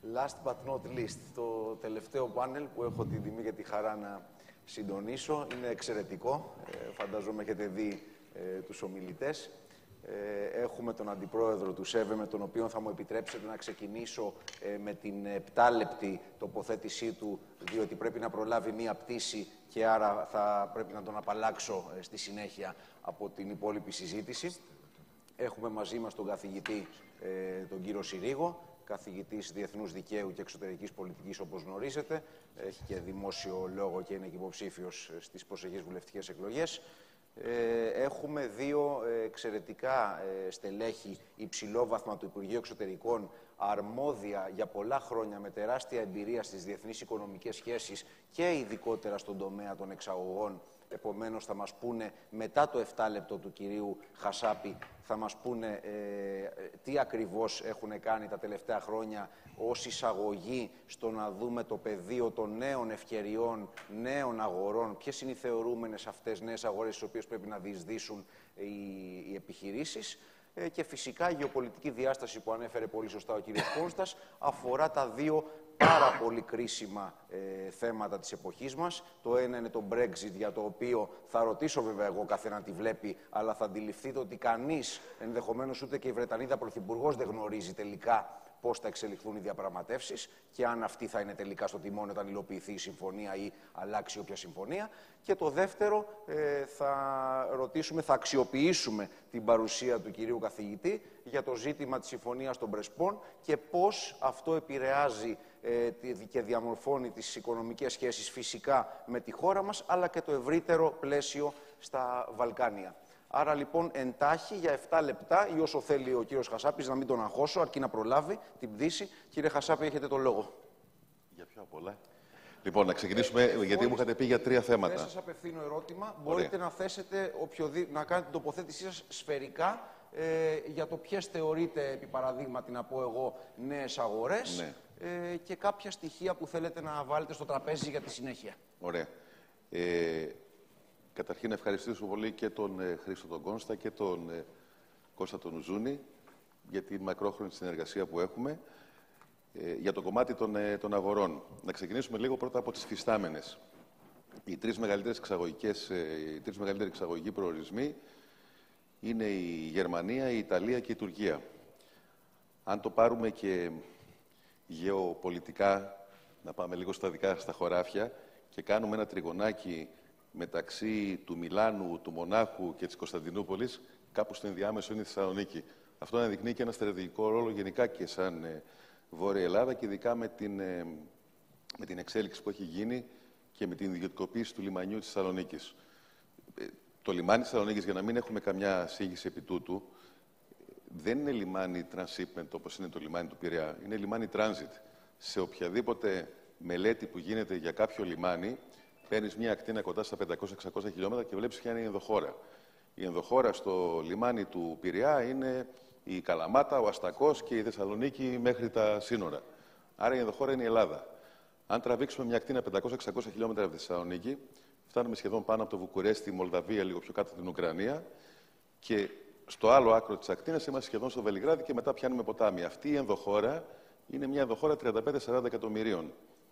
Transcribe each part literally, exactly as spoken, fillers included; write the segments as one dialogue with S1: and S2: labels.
S1: Last but not least, το τελευταίο πάνελ που έχω την τιμή και τη χαρά να συντονίσω είναι εξαιρετικό. Ε, φανταζόμαι έχετε δει ε, τους ομιλητές. Ε, έχουμε τον Αντιπρόεδρο του ΣΕΒΕ, με τον οποίο θα μου επιτρέψετε να ξεκινήσω ε, με την επτάλεπτη τοποθέτησή του, διότι πρέπει να προλάβει μία πτήση και άρα θα πρέπει να τον απαλλάξω ε, στη συνέχεια από την υπόλοιπη συζήτηση. Έχουμε μαζί μας τον καθηγητή, ε, τον κύριο Συρίγο, καθηγητής Διεθνούς Δικαίου και Εξωτερικής Πολιτικής, όπως γνωρίζετε. Έχει και δημόσιο λόγο και είναι και υποψήφιος στις προσεχείς βουλευτικές εκλογές. Ε, έχουμε δύο εξαιρετικά ε, στελέχη υψηλόβαθμα του Υπουργείου Εξωτερικών, αρμόδια για πολλά χρόνια, με τεράστια εμπειρία στις διεθνείς οικονομικές σχέσεις και ειδικότερα στον τομέα των εξαγωγών. Επομένως, θα μας πούνε μετά το επτάλεπτο του κυρίου Χασάπη, θα μας πούνε ε, τι ακριβώς έχουν κάνει τα τελευταία χρόνια ως εισαγωγή στο να δούμε το πεδίο των νέων ευκαιριών, νέων αγορών, ποιες είναι οι θεωρούμενες αυτές νέες αγορές στις οποίες πρέπει να διεισδύσουν οι, οι επιχειρήσεις. Ε, και φυσικά η γεωπολιτική διάσταση που ανέφερε πολύ σωστά ο κύριος Κόνστας αφορά τα δύο πάρα πολύ κρίσιμα ε, θέματα της εποχής μας. Το ένα είναι το Brexit, για το οποίο θα ρωτήσω βέβαια εγώ καθέναν τι βλέπει, αλλά θα αντιληφθείτε ότι κανείς, ενδεχομένως ούτε και η Βρετανίδα Πρωθυπουργός, δεν γνωρίζει τελικά πώς θα εξελιχθούν οι διαπραγματεύσεις και αν αυτή θα είναι τελικά στο τιμόνι όταν υλοποιηθεί η συμφωνία ή αλλάξει όποια συμφωνία. Και το δεύτερο, ε, θα ρωτήσουμε, θα αξιοποιήσουμε την παρουσία του κυρίου καθηγητή για το ζήτημα της συμφωνίας των Πρεσπών και πώς αυτό επηρεάζει ε, και διαμορφώνει τις οικονομικές σχέσεις φυσικά με τη χώρα μας, αλλά και το ευρύτερο πλαίσιο στα Βαλκάνια. Άρα λοιπόν εντάχει για επτά λεπτά ή όσο θέλει ο κύριος Χασάπης, να μην τον αγχώσω, αρκεί να προλάβει την πτήση. Κύριε Χασάπη, έχετε το λόγο.
S2: Για πιο απ' όλα. Λοιπόν, να ξεκινήσουμε, ε, γιατί χωρίς... μου είχατε πει για τρία θέματα.
S1: Δεν σας απευθύνω ερώτημα. Ωραία. Μπορείτε να θέσετε, οποιοδή... να κάνετε την τοποθέτησή σας σφαιρικά ε, για το ποιες θεωρείτε, επί παραδείγματι να πω εγώ, νέες αγορές, ναι. ε, και κάποια στοιχεία που θέλετε να βάλετε στο τραπέζι για τη συνέχεια.
S2: Ωραία. Ε... Καταρχήν, να ευχαριστήσω πολύ και τον ε, Χρήστο τον Κόνστα και τον ε, Κώστα τον Ουζούνη για τη μακρόχρονη συνεργασία που έχουμε ε, για το κομμάτι των, ε, των αγορών. Να ξεκινήσουμε λίγο πρώτα από τις φυστάμενες. Οι τρεις μεγαλύτερες εξαγωγικές, ε, οι τρεις μεγαλύτεροι εξαγωγικοί προορισμοί είναι η Γερμανία, η Ιταλία και η Τουρκία. Αν το πάρουμε και γεωπολιτικά, να πάμε λίγο στα δικά στα χωράφια και κάνουμε ένα τριγωνάκι μεταξύ του Μιλάνου, του Μονάχου και της Κωνσταντινούπολης, κάπου στο ενδιάμεσο είναι η Θεσσαλονίκη. Αυτό αναδεικνύει και ένα στρατηγικό ρόλο γενικά και σαν ε, Βόρεια Ελλάδα και ειδικά με την, ε, με την εξέλιξη που έχει γίνει και με την ιδιωτικοποίηση του λιμανιού της Θεσσαλονίκης. Ε, το λιμάνι της Θεσσαλονίκης, για να μην έχουμε καμιά σύγχυση επί τούτου, δεν είναι λιμάνι transshipment όπως είναι το λιμάνι του Πειραιά. Είναι λιμάνι transit. Σε οποιαδήποτε μελέτη που γίνεται για κάποιο λιμάνι, παίρνεις μια ακτίνα κοντά στα πεντακόσια με εξακόσια χιλιόμετρα και βλέπεις ποια είναι η ενδοχώρα. Η ενδοχώρα στο λιμάνι του Πειραιά είναι η Καλαμάτα, ο Αστακός και η Θεσσαλονίκη μέχρι τα σύνορα. Άρα η ενδοχώρα είναι η Ελλάδα. Αν τραβήξουμε μια ακτίνα πεντακόσια με εξακόσια χιλιόμετρα από τη Θεσσαλονίκη, φτάνουμε σχεδόν πάνω από το Βουκουρέστι, Μολδαβία, λίγο πιο κάτω την Ουκρανία, και στο άλλο άκρο της ακτίνας είμαστε σχεδόν στο Βελιγράδι και μετά πιάνουμε ποτάμι. Αυτή η ενδοχώρα είναι μια ενδοχώρα τριάντα πέντε με σαράντα εκατομμυρίων.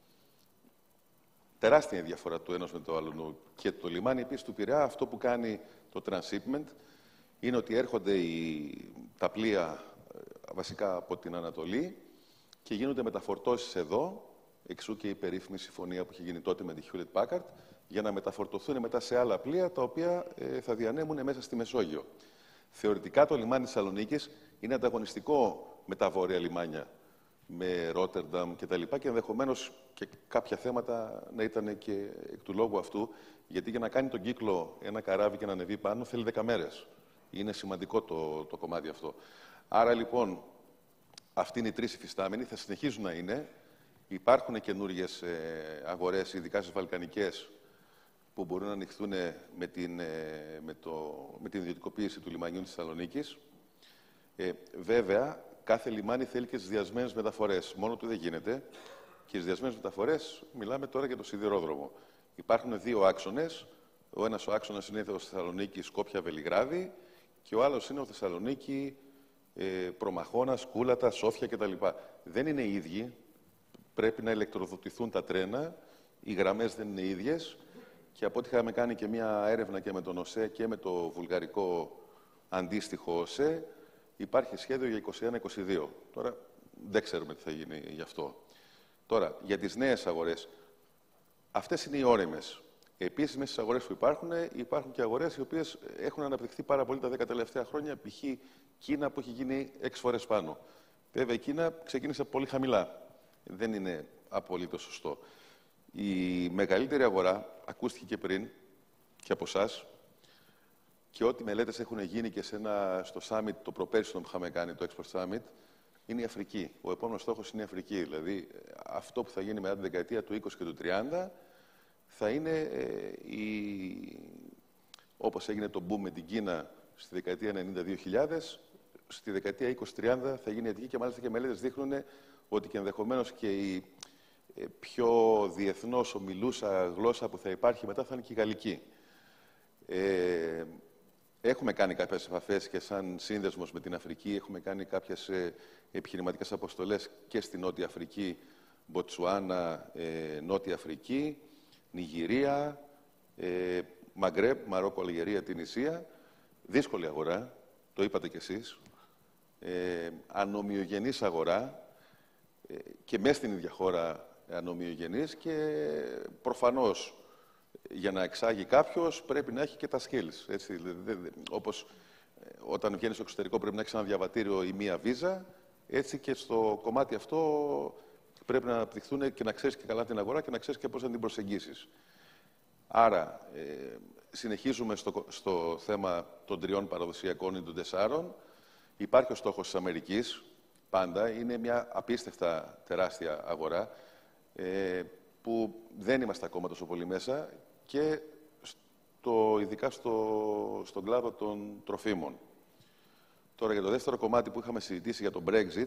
S2: Τεράστια η διαφορά του ενός με το άλλο. Και το λιμάνι επίσης του Πειραιά, αυτό που κάνει το transshipment είναι ότι έρχονται οι, τα πλοία βασικά από την Ανατολή και γίνονται μεταφορτώσεις εδώ, εξού και η περίφημη συμφωνία που είχε γίνει τότε με τη Hewlett Packard, για να μεταφορτωθούν μετά σε άλλα πλοία τα οποία ε, θα διανέμουν μέσα στη Μεσόγειο. Θεωρητικά το λιμάνι της Θεσσαλονίκης είναι ανταγωνιστικό με τα βόρεια λιμάνια, με Ρότερνταμ και τα λοιπά, και ενδεχομένως και κάποια θέματα να ήταν και εκ του λόγου αυτού, γιατί για να κάνει τον κύκλο ένα καράβι και να ανεβεί πάνω θέλει δέκα μέρες. Είναι σημαντικό το, το κομμάτι αυτό. Άρα λοιπόν, αυτοί είναι οι τρεις υφιστάμενοι, θα συνεχίζουν να είναι. Υπάρχουν καινούριες ε, αγορές, ειδικά στις Βαλκανικές, που μπορούν να ανοιχθούν με την, ε, με το, με την ιδιωτικοποίηση του λιμανιού της Θεσσαλονίκης. Ε, βέβαια, κάθε λιμάνι θέλει και τις διασμένες μεταφορές. Μόνο του δεν γίνεται. Και τις διασμένες μεταφορές, μιλάμε τώρα για το σιδηρόδρομο. Υπάρχουν δύο άξονες. Ο ένας ο άξονας είναι ο Θεσσαλονίκη, Σκόπια, Βελιγράδι, και ο άλλος είναι ο Θεσσαλονίκη, ε, Προμαχώνα, Κούλατα, Σόφια κτλ. Δεν είναι οι ίδιοι. πρέπει να ηλεκτροδοτηθούν τα τρένα, οι γραμμές δεν είναι ίδιες και από ό,τι είχαμε κάνει και μία έρευνα και με τον ΟΣΕ και με το βουλγαρικό αντίστοιχο ΟΣΕ, υπάρχει σχέδιο για είκοσι ένα είκοσι δύο. Τώρα δεν ξέρουμε τι θα γίνει γι' αυτό. Τώρα, για τις νέες αγορές, αυτές είναι οι ώριμες. Επίσης, μέσα στις αγορές που υπάρχουν, υπάρχουν και αγορές οι οποίες έχουν αναπτυχθεί πάρα πολύ τα δέκα τελευταία χρόνια, π.χ. Κίνα που έχει γίνει έξι φορές πάνω. Βέβαια, η Κίνα ξεκίνησε πολύ χαμηλά. Δεν είναι απολύτως σωστό. Η μεγαλύτερη αγορά, ακούστηκε και πριν και από εσάς, και ό,τι μελέτες έχουν γίνει και σε ένα, στο Summit, το προπέρσινο που είχαμε κάνει, το Export Summit, είναι η Αφρική. Ο επόμενος στόχος είναι η Αφρική. Δηλαδή, αυτό που θα γίνει μετά τη δεκαετία του είκοσι και του τριάντα θα είναι, ε, η... όπως έγινε το boom με την Κίνα στη δεκαετία ενενήντα δύο χιλιάδες, στη δεκαετία είκοσι τριάντα θα γίνει η Αττική και μάλιστα και μελέτες δείχνουν ότι και ενδεχομένως και η ε, πιο διεθνώς ομιλούσα γλώσσα που θα υπάρχει μετά θα είναι και η γαλλική. Ε, Έχουμε κάνει κάποιες επαφές και σαν σύνδεσμος με την Αφρική, έχουμε κάνει κάποιες ε, επιχειρηματικές αποστολές και στη Νότια Αφρική, Μποτσουάνα, ε, Νότια Αφρική, Νιγηρία, ε, Μαγκρέπ, Μαρόκο, Αλγερία, Τινησία. Δύσκολη αγορά, το είπατε κι εσείς. Ε, ανομοιογενής αγορά ε, και μέσα στην ίδια χώρα ανομοιογενής και προφανώς για να εξάγει κάποιος πρέπει να έχει και τα skills. Έτσι, δε, δε, όπως ε, όταν βγαίνει στο εξωτερικό πρέπει να έχει ένα διαβατήριο ή μία βίζα, έτσι και στο κομμάτι αυτό πρέπει να αναπτυχθούν και να ξέρεις και καλά την αγορά και να ξέρεις και πώς να την προσεγγίσεις. Άρα, ε, συνεχίζουμε στο, στο θέμα των τριών παραδοσιακών ή των τεσσάρων. Υπάρχει ο στόχος της Αμερικής, πάντα. Είναι μια απίστευτα τεράστια αγορά, ε, που δεν είμαστε ακόμα τόσο πολύ μέσα και στο, ειδικά στο, στον κλάδο των τροφίμων. Τώρα, για το δεύτερο κομμάτι που είχαμε συζητήσει για το Brexit,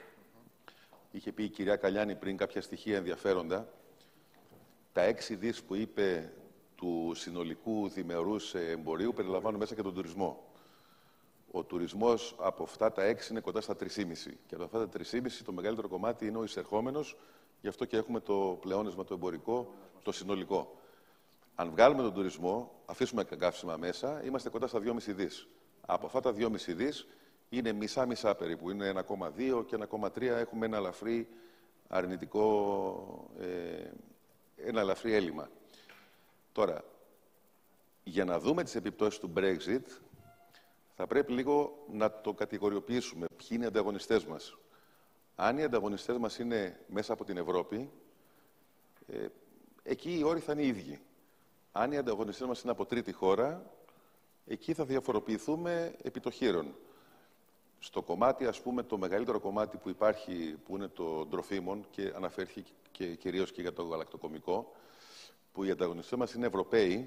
S2: είχε πει η κυρία Καλιάνη πριν κάποια στοιχεία ενδιαφέροντα. Τα έξι δις που είπε του συνολικού διμερούς εμπορίου περιλαμβάνουν μέσα και τον τουρισμό. Ο τουρισμός από αυτά τα έξι είναι κοντά στα τρία κόμμα πέντε. Και από αυτά τα τρία κόμμα πέντε το μεγαλύτερο κομμάτι είναι ο εισερχόμενος, γι' αυτό και έχουμε το πλεόνασμα το εμπορικό, το συνολικό. Αν βγάλουμε τον τουρισμό, αφήσουμε καύσιμα μέσα, είμαστε κοντά στα δύο κόμμα πέντε δις. Από αυτά τα δύο κόμμα πέντε δις είναι μισά-μισά περίπου, είναι ένα κόμμα δύο και ένα κόμμα τρία. Έχουμε ένα ελαφρύ αρνητικό, ε, ένα ελαφρύ έλλειμμα. Τώρα, για να δούμε τις επιπτώσεις του Brexit, θα πρέπει λίγο να το κατηγοριοποιήσουμε. Ποιοι είναι οι ανταγωνιστές μας. Αν οι ανταγωνιστές μας είναι μέσα από την Ευρώπη, ε, εκεί οι όροι θα είναι οι ίδιοι. Αν οι ανταγωνιστές μας είναι από τρίτη χώρα, εκεί θα διαφοροποιηθούμε επί το χείρον. Στο κομμάτι, ας πούμε, το μεγαλύτερο κομμάτι που υπάρχει, που είναι το τροφίμων, και αναφέρθηκε και κυρίως και για το γαλακτοκομικό, που οι ανταγωνιστές μας είναι Ευρωπαίοι.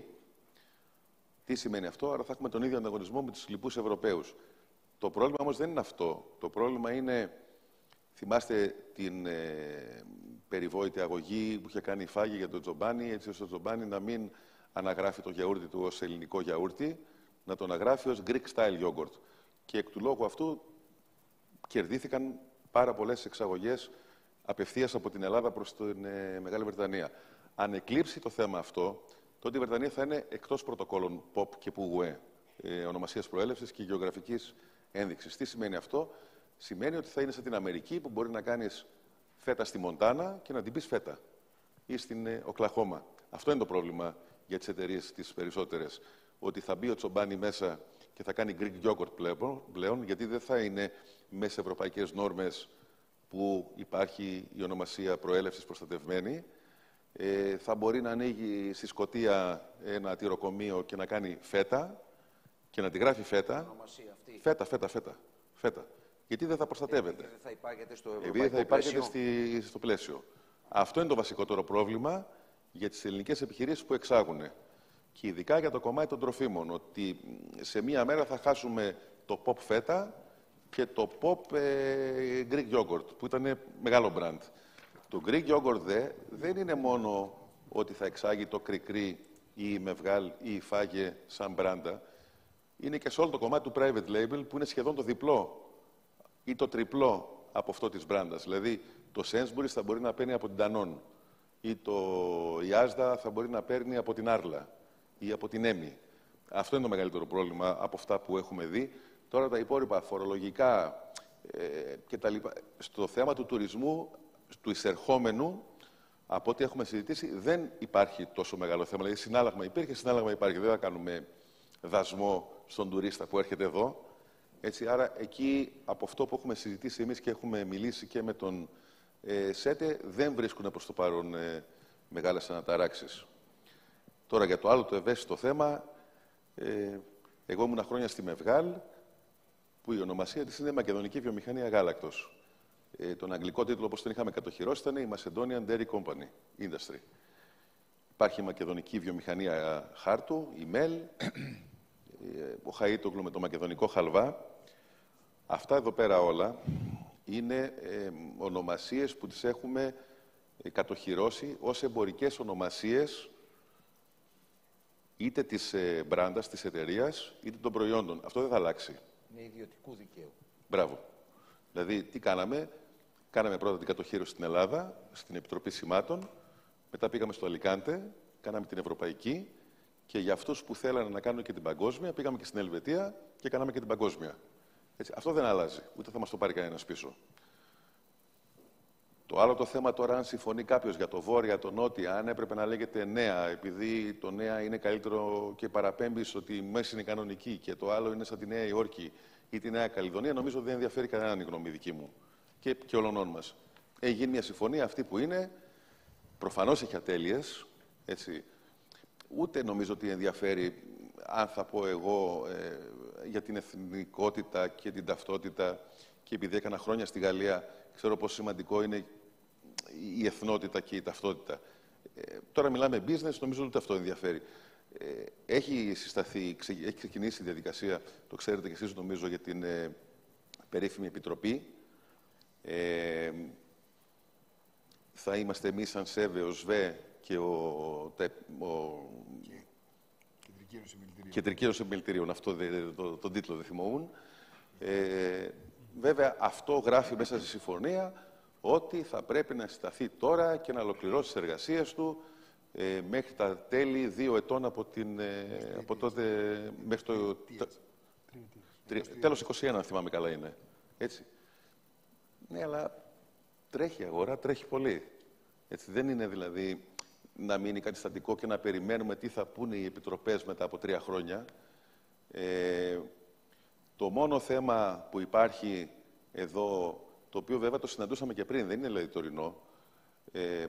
S2: Τι σημαίνει αυτό? Άρα θα έχουμε τον ίδιο ανταγωνισμό με τους λοιπούς Ευρωπαίους. Το πρόβλημα όμως δεν είναι αυτό. Το πρόβλημα είναι, θυμάστε την ε, περιβόητη αγωγή που είχε κάνει η Φάγη για τον Τζομπάνι, έτσι ώστε ο Τζομπάνι να μην αναγράφει το γιαούρτι του ως ελληνικό γιαούρτι, να το αναγράφει ως Greek style yogurt. Και εκ του λόγου αυτού κερδίθηκαν πάρα πολλές εξαγωγές απευθείας από την Ελλάδα προς την ε, Μεγάλη Βρετανία. Αν εκλείψει το θέμα αυτό, τότε η Βρετανία θα είναι εκτός πρωτοκόλων ποπ και πουγουέ, ε, ονομασίας προέλευσης και γεωγραφικής ένδειξης. Τι σημαίνει αυτό? Σημαίνει ότι θα είναι σαν την Αμερική που μπορεί να κάνεις φέτα στη Μοντάνα και να την πεις φέτα, ή στην ε, Οκλαχώμα. Αυτό είναι το πρόβλημα για τις εταιρείες τις περισσότερες. Ότι θα μπει ο Τσομπάνι μέσα και θα κάνει Greek yogurt πλέον, γιατί δεν θα είναι μέσα σε ευρωπαϊκές νόρμες που υπάρχει η ονομασία προέλευσης προστατευμένη. Ε, θα μπορεί να ανοίγει στη Σκωτία ένα τυροκομείο και να κάνει φέτα και να τη γράφει φέτα. Φέτα, φέτα, φέτα, φέτα. Γιατί δεν θα προστατεύεται.
S1: Επειδή δεν θα υπάρχεται στο ευρωπαϊκό
S2: Επειδή θα υπάρχεται
S1: πλαίσιο.
S2: Στη, στο πλαίσιο. Αυτό είναι το βασικότερο πρόβλημα για τις ελληνικές επιχειρήσεις που εξάγουν. Και ειδικά για το κομμάτι των τροφίμων. Ότι σε μία μέρα θα χάσουμε το pop φέτα και το pop ε, Greek yogurt, που ήταν μεγάλο brand. Το Greek yogurt δε, δεν είναι μόνο ότι θα εξάγει το κρικρί ή η μευγάλ ή η φάγε σαν μπράντα. Είναι και σε όλο το κομμάτι του private label που είναι σχεδόν το διπλό ή το τριπλό από αυτό της μπράντας. Δηλαδή το Sainsbury's θα μπορεί να παίρνει από την Danone ή το η Asda θα μπορεί να παίρνει από την Άρλα ή από την Έμι. Αυτό είναι το μεγαλύτερο πρόβλημα από αυτά που έχουμε δει. Τώρα τα υπόλοιπα φορολογικά ε, και τα λοιπά. Στο θέμα του τουρισμού, του εισερχόμενου, από ό,τι έχουμε συζητήσει, δεν υπάρχει τόσο μεγάλο θέμα. Δηλαδή, συνάλλαγμα υπήρχε, συνάλλαγμα υπάρχει. Δεν θα κάνουμε δασμό στον τουρίστα που έρχεται εδώ. Έτσι, άρα, εκεί, από αυτό που έχουμε συζητήσει εμείς και έχουμε μιλήσει και με τον ε, ΣΕΤΕ, δεν βρίσκουν προς το παρόν ε, μεγάλες αναταράξεις. Τώρα, για το άλλο το ευαίσθητο θέμα, ε, εγώ ήμουν χρόνια στη Μευγάλ, που η ονομασία της είναι Μακεδονική Βιομηχανία Γάλακτος. Ε, τον αγγλικό τίτλο, όπως τον είχαμε κατοχυρώσει, ήταν η Macedonian Dairy Company Industry. Υπάρχει η Μακεδονική Βιομηχανία Χάρτου, η ΜΕΛ, ο Χαΐτογλου με το μακεδονικό χαλβά. Αυτά εδώ πέρα όλα είναι ε, ονομασίες που τις έχουμε ε, κατοχυρώσει ως εμπορικές ονομασίες είτε της ε, μπράντας, της εταιρείας, είτε των προϊόντων. Αυτό δεν θα αλλάξει.
S1: Είναι ιδιωτικού δικαίου.
S2: Μπράβο. Δηλαδή, τι κάναμε. Κάναμε πρώτα την κατοχήρωση στην Ελλάδα, στην Επιτροπή Σημάτων. Μετά πήγαμε στο Αλικάντε, κάναμε την Ευρωπαϊκή. Και για αυτούς που θέλανε να κάνουν και την παγκόσμια, πήγαμε και στην Ελβετία και κάναμε και την παγκόσμια. Έτσι, αυτό δεν αλλάζει. Ούτε θα μας το πάρει κανένας πίσω. Το άλλο το θέμα τώρα, αν συμφωνεί κάποιος για το βόρεια, το νότια, αν έπρεπε να λέγεται νέα, επειδή το νέα είναι καλύτερο και παραπέμπει ότι η μέση είναι κανονική και το άλλο είναι σαν τη Νέα Υόρκη ή τη Νέα Καλλιδονία, νομίζω ότι δεν ενδιαφέρει κανέναν η γνώμη δική μου και, και όλων μας. Έχει γίνει μια συμφωνία αυτή που είναι, προφανώς έχει ατέλειες, έτσι. Ούτε νομίζω ότι ενδιαφέρει, αν θα πω εγώ, ε, για την εθνικότητα και την ταυτότητα και επειδή έκανα χρόνια στη Γαλλία, ξέρω πόσο σημαντικό είναι η εθνότητα και η ταυτότητα. Ε, τώρα μιλάμε business, νομίζω ότι αυτό ενδιαφέρει. Ε, έχει συσταθεί, ξε, έχει ξεκινήσει η διαδικασία, το ξέρετε και εσείς νομίζω, για την ε, περίφημη επιτροπή. Ε, θα είμαστε εμείς σαν ΣΕΒΕ, ο ΣΒΕ και ο... ο Κεντρική Ένωση Επιμελητηρίων. Αυτό δεν, το, τον τίτλο δεν θυμόμουν. Ε, βέβαια, αυτό γράφει μέσα στη συμφωνία ότι θα πρέπει να συσταθεί τώρα και να ολοκληρώσει τις εργασίες του ε, μέχρι τα τέλη δύο ετών από, την, ε, από τότε μέχρι το... Τα, τρι, τέλος είκοσι ένα, αν θυμάμαι καλά είναι. Έτσι. Ναι, αλλά τρέχει η αγορά, τρέχει πολύ. Έτσι, δεν είναι δηλαδή να μείνει κάτι στατικό και να περιμένουμε τι θα πούνε οι επιτροπές μετά από τρία χρόνια. Ε, το μόνο θέμα που υπάρχει εδώ, το οποίο βέβαια το συναντούσαμε και πριν, δεν είναι δηλαδή τωρινό, ε,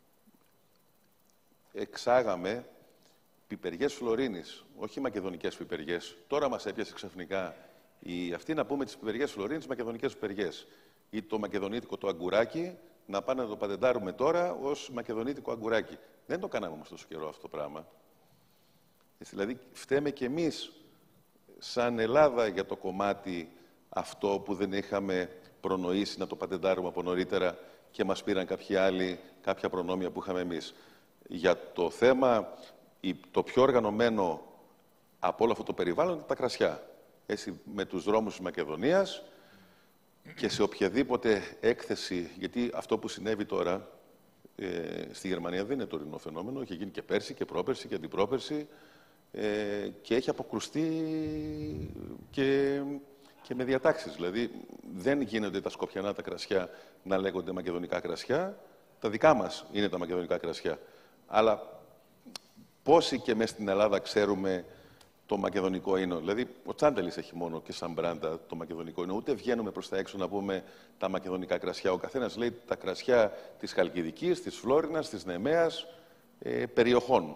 S2: εξάγαμε πιπεριές φλωρίνης, όχι μακεδονικές πιπεριές. Τώρα μας έπιασε ξαφνικά η, αυτή να πούμε τις πιπεριές φλωρίνης, μακεδονικές πιπεριές. Ή το μακεδονίτικο το αγκουράκι, να πάνε να το πατεντάρουμε τώρα ως μακεδονίτικο αγκουράκι. Δεν το κάναμε όμως τόσο καιρό αυτό το πράγμα. Έτσι, δηλαδή, φταίμε κι εμείς σαν Ελλάδα για το κομμάτι αυτό που δεν είχαμε προνοήσει να το πατεντάρουμε από νωρίτερα και μας πήραν κάποιοι άλλοι κάποια προνόμια που είχαμε εμείς. Για το θέμα, το πιο οργανωμένο από όλο αυτό το περιβάλλον είναι τα κρασιά. Έτσι, με τους δρόμους της Μακεδονίας και σε οποιαδήποτε έκθεση, γιατί αυτό που συνέβη τώρα ε, στη Γερμανία δεν είναι τωρινό φαινόμενο, έχει γίνει και πέρσι και πρόπερσι και αντιπρόπερσι ε, και έχει αποκρουστεί και, και με διατάξεις. Δηλαδή, δεν γίνονται τα σκοπιανά τα κρασιά να λέγονται μακεδονικά κρασιά, τα δικά μας είναι τα μακεδονικά κρασιά. Αλλά πόσοι και μέσα στην Ελλάδα ξέρουμε το μακεδονικό ίνο? Δηλαδή, ο Τσάνταλης έχει μόνο και σαν μπράντα το μακεδονικό ίνο. Ούτε βγαίνουμε προς τα έξω να πούμε τα μακεδονικά κρασιά. Ο καθένας λέει τα κρασιά της Χαλκιδικής, της Φλόρινας, της Νεμαίας, ε, περιοχών.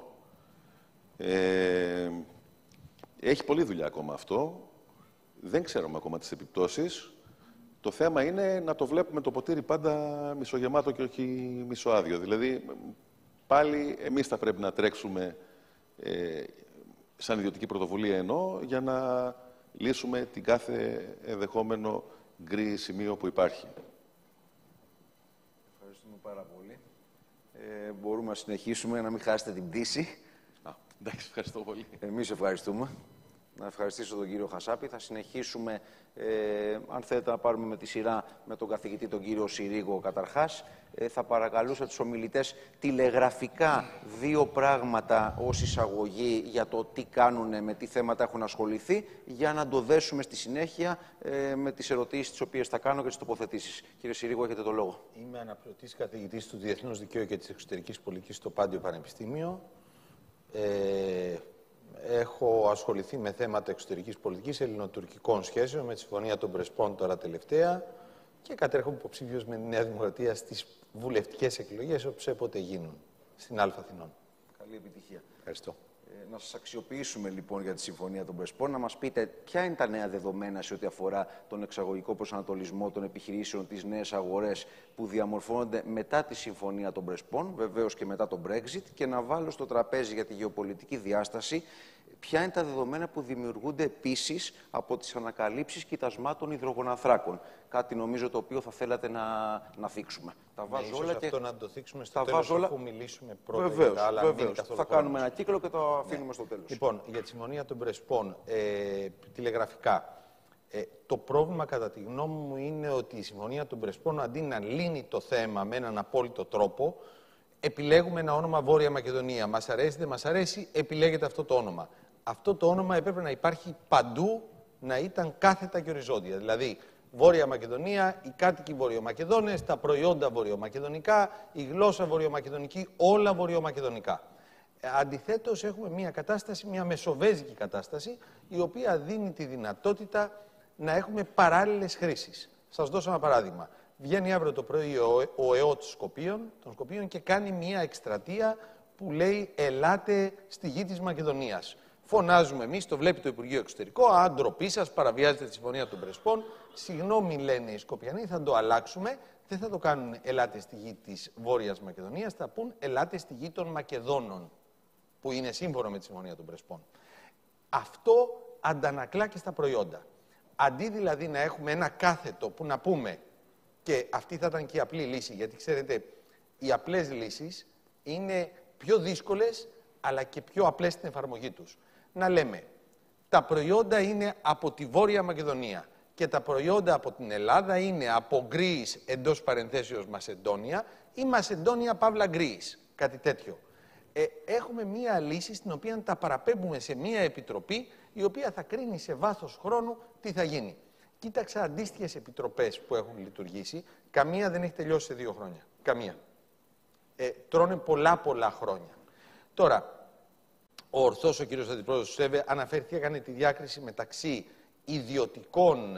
S2: Ε, έχει πολλή δουλειά ακόμα αυτό. Δεν ξέρουμε ακόμα τις επιπτώσεις. Το θέμα είναι να το βλέπουμε το ποτήρι πάντα μισογεμάτο και όχι μισοάδιο. Δηλαδή, πάλι εμείς θα πρέπει να τρέξουμε, ε, σαν ιδιωτική πρωτοβουλία εννοώ, για να λύσουμε την κάθε ενδεχόμενο γκρι σημείο που υπάρχει.
S1: Ευχαριστούμε πάρα πολύ. Ε, μπορούμε να συνεχίσουμε, να μην χάσετε την πτήση.
S2: Α, εντάξει, ευχαριστώ πολύ.
S1: Εμείς ευχαριστούμε. Να ευχαριστήσω τον κύριο Χασάπη. Θα συνεχίσουμε, ε, αν θέλετε να πάρουμε με τη σειρά, με τον καθηγητή τον κύριο Συρίγο καταρχάς. Ε, θα παρακαλούσα τους ομιλητές τηλεγραφικά δύο πράγματα ως εισαγωγή για το τι κάνουν, με τι θέματα έχουν ασχοληθεί, για να το δέσουμε στη συνέχεια ε, με τις ερωτήσεις τις οποίες θα κάνω και τις τοποθετήσεις. Κύριε Συρίγο, έχετε το λόγο.
S3: Είμαι αναπληρωτής καθηγητής του Διεθνούς Δικαίου και της Εξωτερικής Πολιτικής στο Πάντιο Πανεπιστήμιο. Ε, Έχω ασχοληθεί με θέματα εξωτερικής πολιτικής, ελληνοτουρκικών σχέσεων, με τη Συμφωνία των Πρεσπών τώρα τελευταία και κατέρχομαι υποψήφιος με τη Νέα Δημοκρατία στις βουλευτικές εκλογές, όπως έποτε γίνουν, στην Αλφα Αθηνών.
S1: Καλή επιτυχία.
S3: Ευχαριστώ.
S1: Ε, να σας αξιοποιήσουμε λοιπόν για τη Συμφωνία των Πρεσπών, να μας πείτε ποια είναι τα νέα δεδομένα σε ό,τι αφορά τον εξαγωγικό προσανατολισμό των επιχειρήσεων, τις νέες αγορές που διαμορφώνονται μετά τη Συμφωνία των Πρεσπών, βεβαίως και μετά το Brexit, και να βάλω στο τραπέζι για τη γεωπολιτική διάσταση ποια είναι τα δεδομένα που δημιουργούνται επίσης από τις ανακαλύψεις κοιτασμάτων υδρογονανθράκων. Κάτι νομίζω το οποίο θα θέλατε να, να θίξουμε. Τα βάζω
S3: ναι,
S1: όλα και
S3: αυτό να το θίξουμε στο
S1: τα
S3: τέλος,
S1: όλα...
S3: αφού μιλήσουμε πρώτα.
S1: Βεβαίως,
S3: αλλά
S1: βεβαίως. Θα
S3: χρόνος.
S1: κάνουμε ένα κύκλο και το αφήνουμε ναι. στο τέλος.
S3: Λοιπόν, για τη Συμφωνία των Πρεσπών, ε, τηλεγραφικά. Ε, το πρόβλημα, κατά τη γνώμη μου, είναι ότι η Συμφωνία των Πρεσπών, αντί να λύνει το θέμα με έναν απόλυτο τρόπο, επιλέγουμε ένα όνομα Βόρεια Μακεδονία. Μας αρέσει, δεν μας αρέσει, επιλέγεται αυτό το όνομα. Αυτό το όνομα έπρεπε να υπάρχει παντού, να ήταν κάθετα και οριζόντια. Δηλαδή, Βόρεια Μακεδονία, οι κάτοικοι Βορειομακεδόνες, τα προϊόντα βορειομακεδονικά, η γλώσσα βορειομακεδονική, όλα βορειομακεδονικά. Αντιθέτως, έχουμε μια κατάσταση, μια μεσοβέζικη κατάσταση, η οποία δίνει τη δυνατότητα να έχουμε παράλληλες χρήσεις. Σας δώσω ένα παράδειγμα. Βγαίνει αύριο το πρωί ο, ο ΕΟ των Σκοπίων, των Σκοπίων και κάνει μια εκστρατεία που λέει «Ελάτε στη γη της Μακεδονίας». Φωνάζουμε εμείς, το βλέπει το Υπουργείο Εξωτερικό, «Αν ντροπή σας, παραβιάζετε τη Συμφωνία των Πρεσπών». Συγγνώμη, λένε οι Σκοπιανοί, θα το αλλάξουμε. Δεν θα το κάνουν «Ελάτε στη γη της Βόρειας Μακεδονίας», θα πούν «Ελάτε στη γη των Μακεδόνων», που είναι σύμφωνο με τη Συμφωνία των Πρεσπών. Αυτό αντανακλά και στα προϊόντα. Αντί δηλαδή να έχουμε ένα κάθετο που να πούμε, και αυτή θα ήταν και η απλή λύση, γιατί ξέρετε, οι απλές λύσεις είναι πιο δύσκολες, αλλά και πιο απλές στην εφαρμογή τους. Να λέμε, τα προϊόντα είναι από τη Βόρεια Μακεδονία και τα προϊόντα από την Ελλάδα είναι από Greece, εντός παρενθέσεως Μασεντόνια, ή Μασεντόνια Παύλα Greece, κάτι τέτοιο. Ε, έχουμε μία λύση στην οποία τα παραπέμπουμε σε μία επιτροπή, η οποία θα κρίνει σε βάθος χρόνου τι θα γίνει. Κοίταξα αντίστοιχες επιτροπές που έχουν λειτουργήσει, καμία δεν έχει τελειώσει σε δύο χρόνια. Καμία. Ε, τρώνε πολλά πολλά χρόνια. Τώρα, ο ορθός ο κύριος Αντιπρόεδρος του ΣΕΒΕ αναφέρθηκε, έκανε τη διάκριση μεταξύ ιδιωτικών,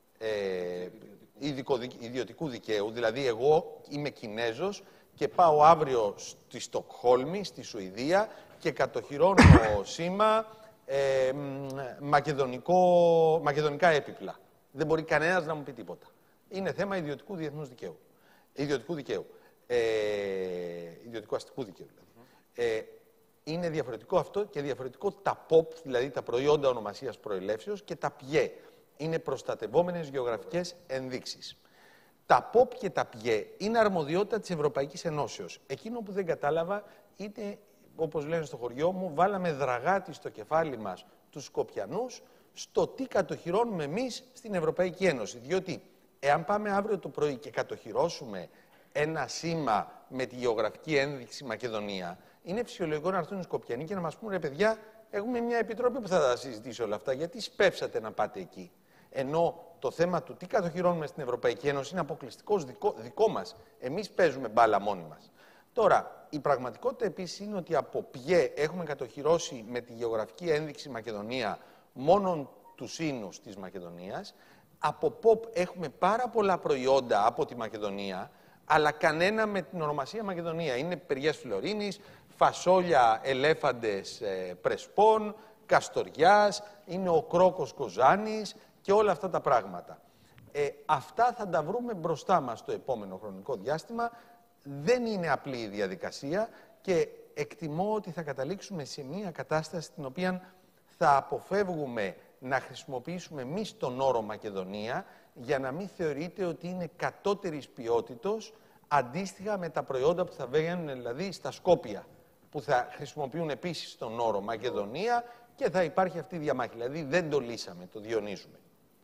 S3: ε, ιδιωτικού δικαίου, δηλαδή εγώ είμαι Κινέζος και πάω αύριο στη Στοκχόλμη, στη Σουηδία και κατοχυρώνω σήμα ε, μακεδονικό, μακεδονικά έπιπλα. Δεν μπορεί κανένας να μου πει τίποτα. Είναι θέμα ιδιωτικού διεθνούς δικαίου. Ιδιωτικού δικαίου. Ε, ιδιωτικού αστικού δικαίου δηλαδή. Mm-hmm. ε, είναι διαφορετικό αυτό και διαφορετικό τα ποπ, δηλαδή τα προϊόντα ονομασίας προελεύσεως, και τα πιέ. Είναι προστατευόμενες γεωγραφικές ενδείξεις. Τα ποπ και τα πιέ είναι αρμοδιότητα της Ευρωπαϊκής Ενώσεως. Εκείνο που δεν κατάλαβα είναι, όπως λένε στο χωριό μου, βάλαμε δραγάτη στο κεφάλι μας τους Σκοπιανούς στο τι κατοχυρώνουμε εμείς στην Ευρωπαϊκή Ένωση. Διότι, εάν πάμε αύριο το πρωί και κατοχυρώσουμε ένα σήμα με τη γεωγραφική ένδειξη Μακεδονία, είναι φυσιολογικό να έρθουν οι Σκοπιανοί και να μας πούν, ρε παιδιά, έχουμε μια επιτροπή που θα τα συζητήσει όλα αυτά, γιατί σπεύσατε να πάτε εκεί. Ενώ το θέμα του τι κατοχυρώνουμε στην Ευρωπαϊκή Ένωση είναι αποκλειστικός δικό, δικό μας. Εμείς παίζουμε μπάλα μόνοι μας. Τώρα, η πραγματικότητα επίσης είναι ότι από πιέ έχουμε κατοχυρώσει με τη γεωγραφική ένδειξη Μακεδονία μόνον τους ίνους της Μακεδονίας. Από ποπ έχουμε πάρα πολλά προϊόντα από τη Μακεδονία, αλλά κανένα με την ονομασία Μακεδονία. Είναι πιπεριές φλωρίνης, φασόλια ελέφαντες ε, πρεσπών, καστοριάς, είναι ο κρόκος κοζάνης και όλα αυτά τα πράγματα. Ε, αυτά θα τα βρούμε μπροστά μας το επόμενο χρονικό διάστημα. Δεν είναι απλή η διαδικασία και εκτιμώ ότι θα καταλήξουμε σε μια κατάσταση στην οποία θα αποφεύγουμε να χρησιμοποιήσουμε εμείς τον όρο Μακεδονία για να μην θεωρείται ότι είναι κατώτερης ποιότητος αντίστοιχα με τα προϊόντα που θα βγαίνουν δηλαδή στα Σκόπια, που θα χρησιμοποιούν επίσης τον όρο Μακεδονία και θα υπάρχει αυτή η διαμάχη. Δηλαδή δεν το λύσαμε, το διονύζουμε.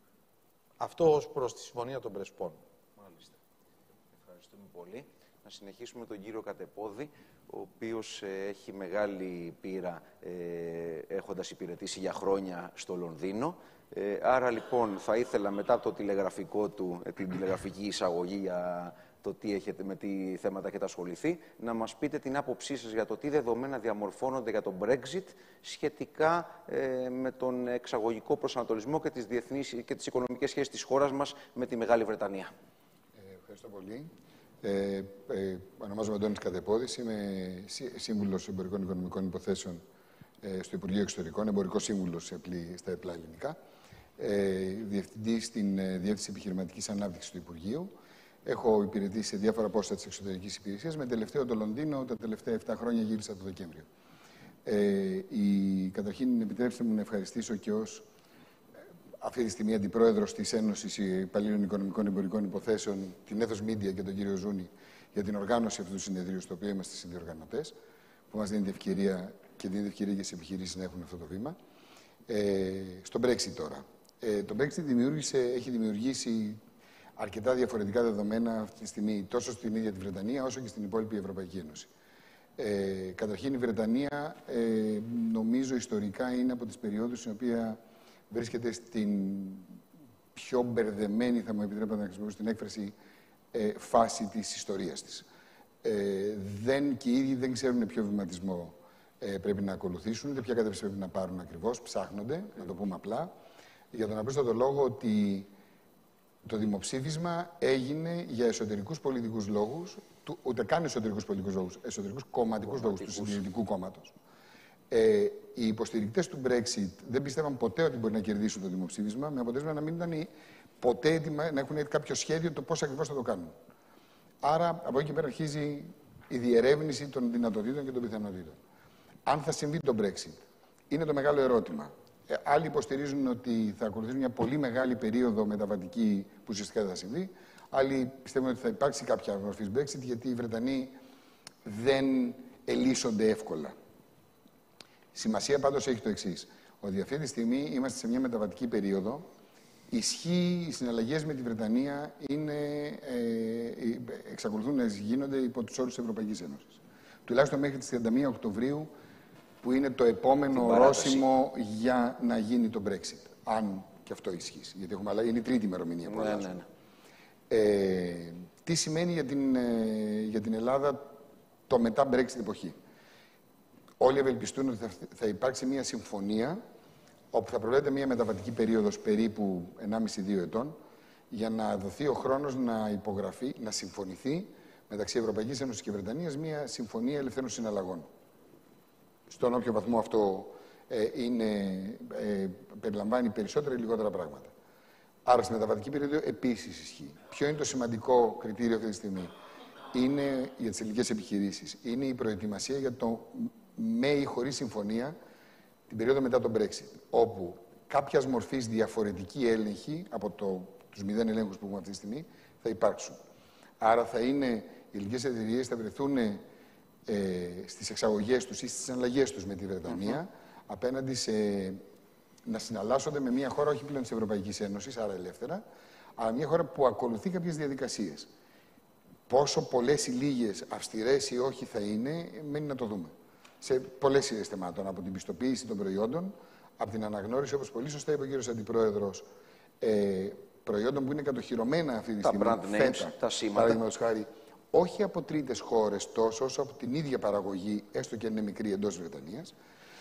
S3: Αυτό ως προς τη Συμφωνία των Πρεσπών.
S1: Μάλιστα. Ευχαριστούμε πολύ. Να συνεχίσουμε τον κύριο Κατεπόδη, ο οποίος ε, έχει μεγάλη πείρα ε, έχοντας υπηρετήσει για χρόνια στο Λονδίνο. Ε, άρα λοιπόν θα ήθελα μετά το τηλεγραφικό του, ε, την τηλεγραφική εισαγωγή για το τι έχετε, με τι θέματα έχετε ασχοληθεί, να μας πείτε την άποψή σας για το τι δεδομένα διαμορφώνονται για τον Brexit σχετικά ε, με τον εξαγωγικό προσανατολισμό και τις διεθνείς και τις οικονομικές σχέσεις της χώρας μας με τη Μεγάλη Βρετανία.
S4: Ε, ευχαριστώ πολύ. Ε, ε, ονομάζομαι Αντώνης Κατεπόδης, είμαι σύμβουλος εμπορικών οικονομικών υποθέσεων ε, στο Υπουργείο Εξωτερικών, εμπορικός σύμβουλος στα απλά ελληνικά, ε, διευθυντής στην ε, Διεύθυνση Επιχειρηματικής Ανάπτυξης του Υπουργείου. Έχω υπηρετήσει σε διάφορα πόστα της εξωτερικής υπηρεσίας, με τελευταίο το Λονδίνο, τα τελευταία επτά χρόνια γύρισα το Δεκέμβριο. Ε, η, καταρχήν, επιτρέψτε μου να ευχαριστήσω και ως αυτή τη στιγμή αντιπρόεδρος της Ένωσης Υπαλλήλων Οικονομικών Εμπορικών Υποθέσεων, την Ethos Media και τον κύριο Ζούνη, για την οργάνωση αυτού του συνεδρίου, στο οποίο είμαστε συνδιοργανωτές, που μας δίνει την ευκαιρία και δίνει την ευκαιρία για τις επιχειρήσεις να έχουν αυτό το βήμα. Ε, στο Brexit τώρα. Ε, το Brexit δημιούργησε, έχει δημιουργήσει αρκετά διαφορετικά δεδομένα αυτή τη στιγμή, τόσο στην ίδια τη Βρετανία, όσο και στην υπόλοιπη Ευρωπαϊκή Ένωση. Ε, καταρχήν, η Βρετανία, ε, νομίζω ιστορικά, είναι από τις περιόδους στην οποία βρίσκεται στην πιο μπερδεμένη, θα μου επιτρέπετε να χρησιμοποιήσω την έκφραση, ε, φάση της ιστορίας της. Ε, δεν, και οι ίδιοι δεν ξέρουν ποιο βηματισμό ε, πρέπει να ακολουθήσουν, ούτε ποια κατεύθυνση πρέπει να πάρουν ακριβώς, ψάχνονται, να το πούμε απλά, για τον απλούστατο λόγο ότι το δημοψήφισμα έγινε για εσωτερικούς πολιτικούς λόγους, του, ούτε καν εσωτερικούς πολιτικούς λόγους, εσωτερικούς κομματικούς λόγους του Συντηρητικού Κόμματος. Ε, οι υποστηρικτές του Brexit δεν πίστευαν ποτέ ότι μπορεί να κερδίσουν το δημοψήφισμα, με αποτέλεσμα να μην ήταν ποτέ έτοιμα, να έχουν κάποιο σχέδιο το πώς ακριβώς θα το κάνουν. Άρα, από εκεί και πέρα αρχίζει η διερεύνηση των δυνατοτήτων και των πιθανότητων. Αν θα συμβεί το Brexit, είναι το μεγάλο ερώτημα. Ε, άλλοι υποστηρίζουν ότι θα ακολουθήσει μια πολύ μεγάλη περίοδο μεταβατική που ουσιαστικά δεν θα συμβεί. Άλλοι πιστεύουν ότι θα υπάρξει κάποια μορφή Brexit, γιατί οι Βρετανοί δεν ελύσσονται εύκολα. Σημασία πάντως έχει το εξής, ότι αυτή τη στιγμή είμαστε σε μια μεταβατική περίοδο. Ισχύει, οι συναλλαγές με τη Βρετανία είναι, ε, εξακολουθούν να γίνονται υπό τους όρους της Ευρωπαϊκής Ένωσης. Τουλάχιστον μέχρι τις τριάντα μία Οκτωβρίου, που είναι το επόμενο ορόσημο για να γίνει το Brexit. Αν και αυτό ισχύει. Γιατί έχουμε αλλάξει, είναι η τρίτη ημερομηνία που αλλάζει. Ναι, ναι, ναι. Ε, τι σημαίνει για την, ε, για την Ελλάδα το μετά Brexit εποχή. Όλοι ευελπιστούν ότι θα, θα υπάρξει μια συμφωνία όπου θα προβλέπεται μια μεταβατική περίοδος περίπου ενάμιση με δύο ετών για να δοθεί ο χρόνος να υπογραφεί, να συμφωνηθεί μεταξύ Ευρωπαϊκής Ένωσης και Βρετανίας μια συμφωνία ελευθέρων συναλλαγών. Στον όποιο βαθμό αυτό ε, είναι, ε, περιλαμβάνει περισσότερα ή λιγότερα πράγματα. Άρα, στη μεταβατική περίοδο επίσης ισχύει. Ποιο είναι το σημαντικό κριτήριο αυτή τη στιγμή? Είναι για τις ελληνικές επιχειρήσεις. Είναι η προετοιμασία για το με ή χωρίς συμφωνία την περίοδο μετά τον Brexit, όπου κάποιας μορφής διαφορετική έλεγχη από το, τους μηδέν ελέγχους που έχουμε αυτή τη στιγμή θα υπάρξουν. Άρα θα είναι, οι ελληνικές εταιρείες θα βρεθούν ε, στις εξαγωγές τους ή στις συναλλαγές τους με τη Βρετανία mm-hmm. απέναντι σε να συναλλάσσονται με μια χώρα όχι πλέον της Ευρωπαϊκής Ένωσης, άρα ελεύθερα, αλλά μια χώρα που ακολουθεί κάποιες διαδικασίες. Πόσο πολλές ή λίγες, αυστηρές ή όχι θα είναι, μένει να το δούμε. Σε πολλές σειρές θεμάτων, από την πιστοποίηση των προϊόντων, από την αναγνώριση, όπως πολύ σωστά είπε ο κύριος Αντιπρόεδρος, ε, προϊόντων που είναι κατοχυρωμένα αυτή τη
S1: τα
S4: στιγμή.
S1: Brand names,
S4: φέτα,
S1: τα σήματα.
S4: Παραδείγματος χάρη, όχι από τρίτες χώρες τόσο, όσο από την ίδια παραγωγή, έστω και αν είναι μικρή εντός Βρετανίας.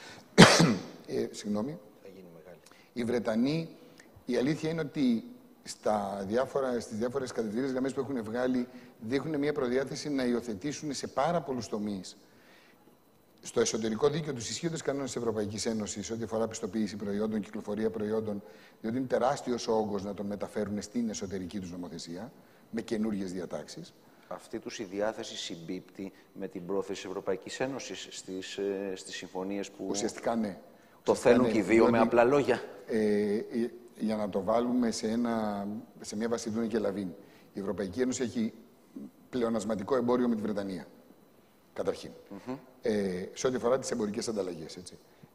S4: ε, συγγνώμη.
S3: Θα γίνει μεγάλη.
S4: Οι Βρετανοί, η αλήθεια είναι ότι στα διάφορα, στις διάφορες κατευθυντήριες γραμμές που έχουν βγάλει, δείχνουν μια προδιάθεση να υιοθετήσουν σε πάρα πολλούς τομείς στο εσωτερικό δίκαιο τους ισχύοντες κανόνες της Ευρωπαϊκής Ένωσης, ό,τι αφορά πιστοποίηση προϊόντων, κυκλοφορία προϊόντων, διότι είναι τεράστιος ο όγκος να τον μεταφέρουν στην εσωτερική τους νομοθεσία, με καινούργιες διατάξεις.
S1: Αυτή τους η διάθεση συμπίπτει με την πρόθεση της Ευρωπαϊκής Ένωσης στις, ε, στις συμφωνίες που.
S4: Ουσιαστικά ναι.
S1: Το
S4: Ουσιαστικά
S1: θέλουν
S4: ναι,
S1: και οι δύο,
S4: διότι,
S1: με απλά λόγια.
S4: Ε, ε, για να το βάλουμε σε, ένα, σε μια Βασιλούνη και Λαβίνη. Η Ευρωπαϊκή Ένωση έχει πλεονασματικό εμπόριο με τη Βρετανία. Καταρχήν. Mm-hmm. Ε, σε ό,τι αφορά τις εμπορικές ανταλλαγές. Έτσι.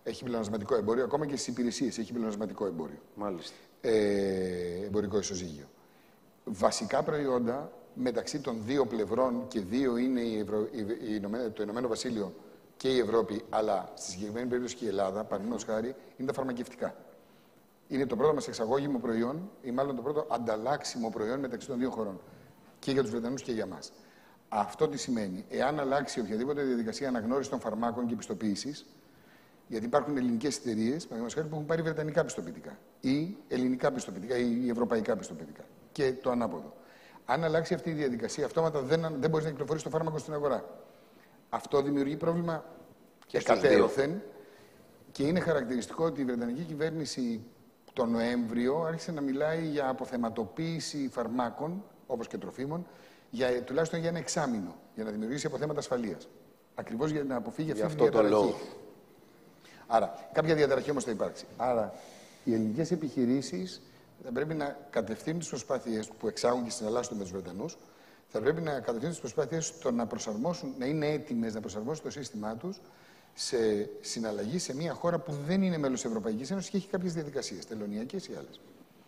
S4: Έχει πλεονασματικό εμπόριο, ακόμα και στις υπηρεσίες έχει πλεονασματικό εμπόριο.
S1: Μάλιστα.
S4: Ε, εμπορικό ισοζύγιο. Βασικά προϊόντα μεταξύ των δύο πλευρών, και δύο είναι η Ευρω... η... Η... το Ηνωμένο Βασίλειο και η Ευρώπη, αλλά στη συγκεκριμένη περίπτωση και η Ελλάδα, παραδείγματος χάρη, είναι τα φαρμακευτικά. Είναι το πρώτο μας εξαγώγημο προϊόν, ή μάλλον το πρώτο ανταλλάξιμο προϊόν μεταξύ των δύο χωρών. Και για τους Βρετανούς και για μας. Αυτό τι σημαίνει? Εάν αλλάξει οποιαδήποτε διαδικασία αναγνώρισης των φαρμάκων και πιστοποίησης, γιατί υπάρχουν ελληνικές εταιρείες, παραδείγματος χάρη, που έχουν πάρει βρετανικά πιστοποιητικά ή ελληνικά πιστοποιητικά ή ευρωπαϊκά πιστοποιητικά. Και το ανάποδο. Αν αλλάξει αυτή η διαδικασία, αυτόματα δεν, δεν μπορεί να κυκλοφορήσει το φάρμακο στην αγορά. Αυτό δημιουργεί πρόβλημα και εκατέρωθεν. Και είναι χαρακτηριστικό ότι η Βρετανική κυβέρνηση τον Νοέμβριο άρχισε να μιλάει για αποθεματοποίηση φαρμάκων, όπως και τροφίμων, για, τουλάχιστον για ένα εξάμηνο, για να δημιουργήσει αποθέματα ασφαλείας. Ακριβώς για να αποφύγει αυτή τη διαταραχή. Άρα, κάποια διαταραχή όμως θα υπάρξει. Άρα, οι ελληνικές επιχειρήσεις θα πρέπει να κατευθύνουν τις προσπάθειες που εξάγουν και συναλλάσσονται με τους Βρετανούς, θα πρέπει να κατευθύνουν τις προσπάθειες στο να προσαρμόσουν, να είναι έτοιμες να προσαρμόσουν το σύστημά τους σε συναλλαγή σε μια χώρα που δεν είναι μέλος της Ευρωπαϊκής Ένωσης και έχει κάποιες διαδικασίες, τελωνειακές ή άλλες.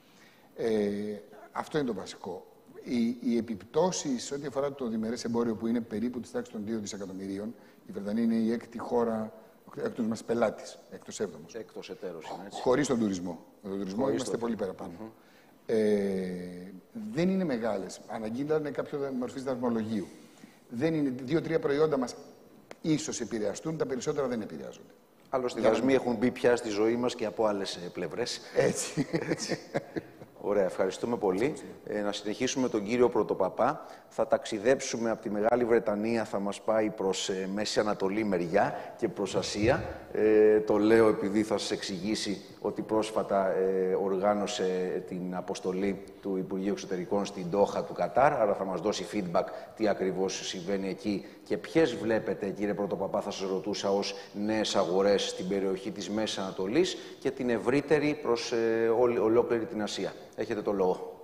S4: Ε, αυτό είναι το βασικό. Οι, οι επιπτώσεις ό,τι αφορά το διμερές εμπόριο, που είναι περίπου της τάξης των δύο δισεκατομμυρίων, η Βρετανία είναι η έκτη χώρα, ο έκτος μας πελάτης, έκτος έβδομος.
S1: Έκτος εταίρος είναι έτσι.
S4: Χωρίς τον τουρισμό. Με τον τουρισμό
S1: Χωρίς
S4: είμαστε
S1: το...
S4: πολύ παραπάνω. Mm-hmm. ε, δεν είναι μεγάλες. Αναγγείλανε κάποιο μορφής δασμολογίου. Δεν είναι δύο-τρία προϊόντα μας ίσως επηρεαστούν, τα περισσότερα δεν επηρεάζονται.
S1: Άλλωστε, οι δασμοί έχουν μπει πια στη ζωή μας και από άλλες πλευρές.
S4: Έτσι. Έτσι.
S1: Ωραία, ευχαριστούμε πολύ. Ε, να συνεχίσουμε τον κύριο Πρωτοπαπά. Θα ταξιδέψουμε από τη Μεγάλη Βρετανία, θα μας πάει προς ε, Μέση Ανατολή μεριά και προς Ασία. Ε, το λέω επειδή θα σας εξηγήσει ότι πρόσφατα ε, οργάνωσε την αποστολή του Υπουργείου Εξωτερικών στην Ντόχα του Κατάρ, άρα θα μας δώσει feedback τι ακριβώς συμβαίνει εκεί και ποιες βλέπετε, κύριε Πρωτοπαπά, θα σας ρωτούσα, ως νέες αγορές στην περιοχή της Μέσης Ανατολής και την ευρύτερη προς ε, όλη, ολόκληρη την Ασία. Έχετε το λόγο.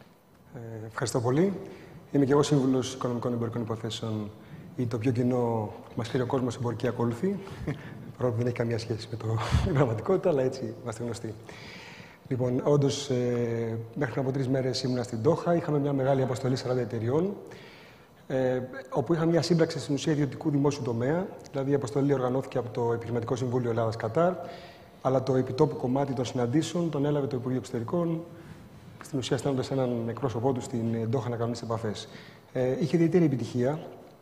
S5: Ε, ευχαριστώ πολύ. Είμαι και εγώ σύμβουλος Οικονομικών Εμπορικών Υποθέσεων, ή το πιο κοινό μας ξέρει ο κόσμος εμπορική ακόλουθη. Παρόλο που δεν έχει καμία σχέση με το πραγματικότητα, αλλά έτσι είμαστε γνωστοί. Λοιπόν, όντως, ε, μέχρι πριν από τρεις μέρες ήμουνα στην Ντόχα. Είχαμε μια μεγάλη αποστολή σαράντα εταιριών, ε, όπου είχαμε μια σύμπραξη στην ουσία ιδιωτικού δημόσιου τομέα. Δηλαδή, η αποστολή οργανώθηκε από το Επιχειρηματικό Συμβούλιο Ελλάδα-Κατάρ, αλλά το επιτόπου κομμάτι των συναντήσεων τον έλαβε το Υπουργείο Εξωτερικών, στην ουσία στέλνοντας έναν εκπρόσωπό του στην Ντόχα να κάνουν τις επαφές. Ε, είχε ιδιαίτερη επιτυχία.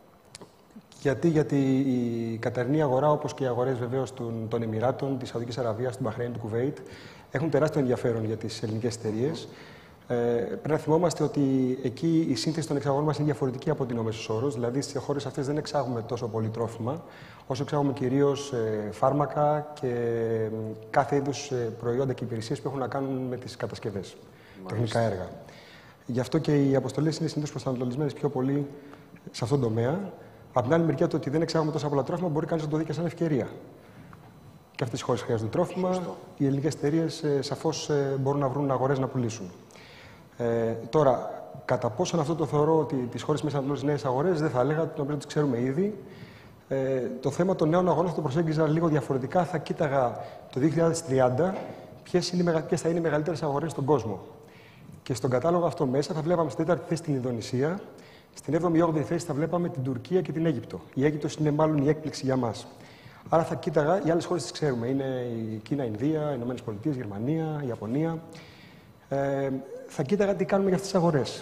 S5: Γιατί, γιατί η καταρινή αγορά, όπως και οι αγορές βεβαίως των, των Εμιράτων, της Σαουδικής Αραβίας, του Μπαχρέιν, του Κουβέιτ, έχουν τεράστιο ενδιαφέρον για τις ελληνικές εταιρείες. Ε, πρέπει να θυμόμαστε ότι εκεί η σύνθεση των εξαγωγών μας είναι διαφορετική από την ο μέσος όρος. Δηλαδή, στις χώρες αυτές δεν εξάγουμε τόσο πολύ τρόφιμα, όσο εξάγουμε κυρίως ε, φάρμακα και ε, κάθε είδους ε, προϊόντα και υπηρεσίες που έχουν να κάνουν με τις κατασκευές, τεχνικά έργα. Γι' αυτό και οι αποστολές είναι συνήθως προσανατολισμένες πιο πολύ σε αυτόν τον τομέα. Από την άλλη μεριά, το ότι δεν εξάγουμε τόσα πολλά τρόφιμα μπορεί κανείς να το δει και σαν ευκαιρία. Και αυτές οι χώρες χρειάζονται τρόφιμα. Σωστό. Οι ελληνικές εταιρείες ε, σαφώς ε, μπορούν να βρουν αγορές να πουλήσουν. Ε, τώρα, κατά πόσον αυτό το θεωρώ ότι τις χώρες μέσα από τις νέες αγορές, δεν θα έλεγα, το οποίο τις ξέρουμε ήδη. Ε, το θέμα των νέων αγορών θα το προσέγγιζα λίγο διαφορετικά. Θα κοίταγα το δύο χιλιάδες τριάντα ποιες, είναι, ποιες θα είναι οι μεγαλύτερες αγορές στον κόσμο. Και στον κατάλογο αυτό μέσα θα βλέπαμε στην τέταρτη θέση την Ινδονησία. Στην έβδομη όγδοη θέση θα βλέπαμε την Τουρκία και την Αίγυπτο. Η Αίγυπτος είναι μάλλον η έκπληξη για μας. Άρα θα κοίταγα, οι άλλες χώρες τις ξέρουμε. Είναι η Κίνα, η Ινδία, οι Ηνωμένες Πολιτείες, η Γερμανία, η Ιαπωνία. Ε, θα κοίταγα τι κάνουμε για αυτές τις αγορές.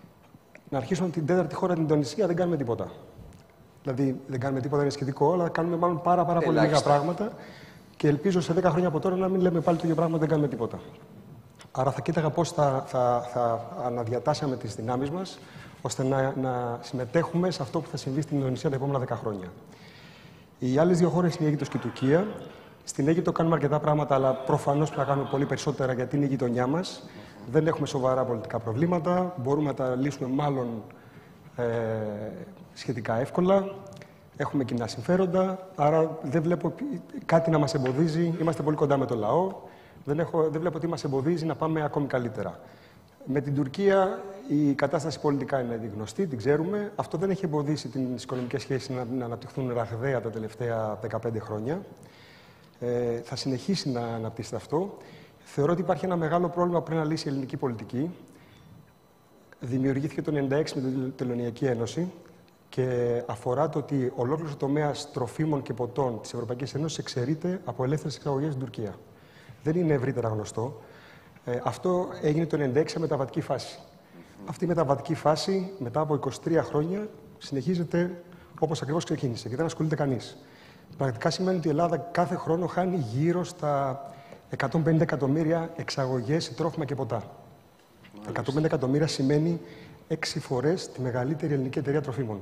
S5: Να αρχίσουμε την τέταρτη χώρα, την Ινδονησία, δεν κάνουμε τίποτα. Δηλαδή δεν κάνουμε τίποτα, είναι σχετικό, αλλά κάνουμε μάλλον πάρα, πάρα πολύ λίγα πράγματα. Και ελπίζω σε δέκα χρόνια από τώρα να μην λέμε πάλι το ίδιο πράγμα, δεν κάνουμε τίποτα. Άρα θα κοίταγα πώς θα, θα, θα αναδιατάσσαμε τις δυνάμεις μας, ώστε να, να συμμετέχουμε σε αυτό που θα συμβεί στην Ινδονησία τα επόμενα δέκα χρόνια. Οι άλλες δύο χώρες είναι η Αίγυπτος και η Τουρκία. Στην Αίγυπτο κάνουμε αρκετά πράγματα, αλλά προφανώς πρέπει να κάνουμε πολύ περισσότερα γιατί είναι η γειτονιά μας. Δεν έχουμε σοβαρά πολιτικά προβλήματα. Μπορούμε να τα λύσουμε μάλλον ε, σχετικά εύκολα. Έχουμε κοινά συμφέροντα. Άρα δεν βλέπω κάτι να μας εμποδίζει. Είμαστε πολύ κοντά με το λαό. Δεν, έχω, δεν βλέπω τι μας εμποδίζει να πάμε ακόμη καλύτερα. Με την Τουρκία η κατάσταση πολιτικά είναι γνωστή, την ξέρουμε. Αυτό δεν έχει εμποδίσει τις οικονομικές σχέσεις να, να αναπτυχθούν ραγδαία τα τελευταία δεκαπέντε χρόνια. Ε, θα συνεχίσει να αναπτύσσεται αυτό. Θεωρώ ότι υπάρχει ένα μεγάλο πρόβλημα που πρέπει να λύσει η ελληνική πολιτική. Δημιουργήθηκε το χίλια εννιακόσια ενενήντα έξι με την Τελωνειακή Ένωση και αφορά το ότι ολόκληρος ο τομέας τροφίμων και ποτών της Ευρωπαϊκής Ένωσης εξαιρείται από ελεύθερες εξαγωγές στην Τουρκία. Δεν είναι ευρύτερα γνωστό. Ε, αυτό έγινε το χίλια εννιακόσια ενενήντα έξι μεταβατική φάση. Mm-hmm. Αυτή η μεταβατική φάση, μετά από είκοσι τρία χρόνια, συνεχίζεται όπως ακριβώς ξεκίνησε και δεν ασχολείται κανείς. Πρακτικά σημαίνει ότι η Ελλάδα κάθε χρόνο χάνει γύρω στα εκατόν πενήντα εκατομμύρια εξαγωγές σε τρόφιμα και ποτά. Μάλιστα. εκατόν πενήντα εκατομμύρια σημαίνει έξι φορές τη μεγαλύτερη ελληνική εταιρεία τροφίμων.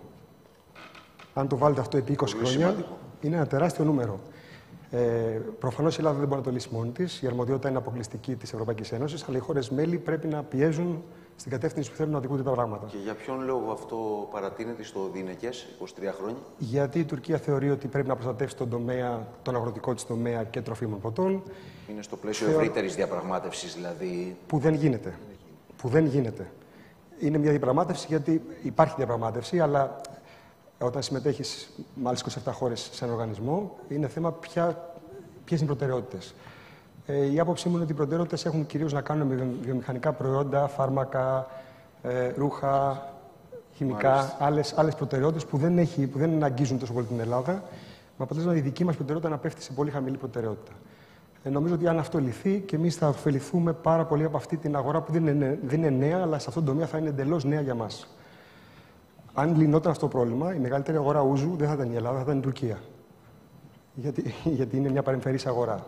S5: Αν το βάλετε αυτό επί είκοσι χρόνια, σημαντικό. Είναι ένα τεράστιο νούμερο. Ε, προφανώς η Ελλάδα δεν μπορεί να το λύσει μόνη της. Η αρμοδιότητα είναι αποκλειστική της Ευρωπαϊκής Ένωσης, αλλά οι χώρες μέλη πρέπει να πιέζουν στην κατεύθυνση που θέλουν να οδηγούνται τα πράγματα.
S1: Και για ποιον λόγο αυτό παρατείνεται στο διηνεκές, είκοσι τρία χρόνια?
S5: Γιατί η Τουρκία θεωρεί ότι πρέπει να προστατεύσει τον τομέα, τον αγροτικό της τομέα και τροφίμων ποτών.
S1: Είναι στο πλαίσιο
S5: Θεω...
S1: ευρύτερης διαπραγμάτευσης, δηλαδή.
S5: Που δεν γίνεται. Που δεν γίνεται. Είναι μια διαπραγμάτευση γιατί υπάρχει διαπραγμάτευση, αλλά όταν συμμετέχεις με άλλες είκοσι επτά χώρες σε έναν οργανισμό, είναι θέμα ποιες είναι οι προτεραιότητες. Ε, η άποψή μου είναι ότι οι προτεραιότητες έχουν κυρίως να κάνουν με βιομηχανικά προϊόντα, φάρμακα, ε, ρούχα, χημικά, άλλες, άλλες προτεραιότητες που δεν, έχει, που δεν αγγίζουν τόσο πολύ την Ελλάδα, με αποτέλεσμα η δική μας προτεραιότητα να πέφτει σε πολύ χαμηλή προτεραιότητα. Ε, νομίζω ότι αν αυτό λυθεί και εμείς θα ωφεληθούμε πάρα πολύ από αυτή την αγορά που δεν είναι, δεν είναι νέα, αλλά σε αυτόν τον τομέα θα είναι εντελώς νέα για μας. Αν λυνόταν αυτό το πρόβλημα, η μεγαλύτερη αγορά ούζου δεν θα ήταν η Ελλάδα, θα ήταν η Τουρκία. Γιατί, γιατί είναι μια παρεμφερής αγορά.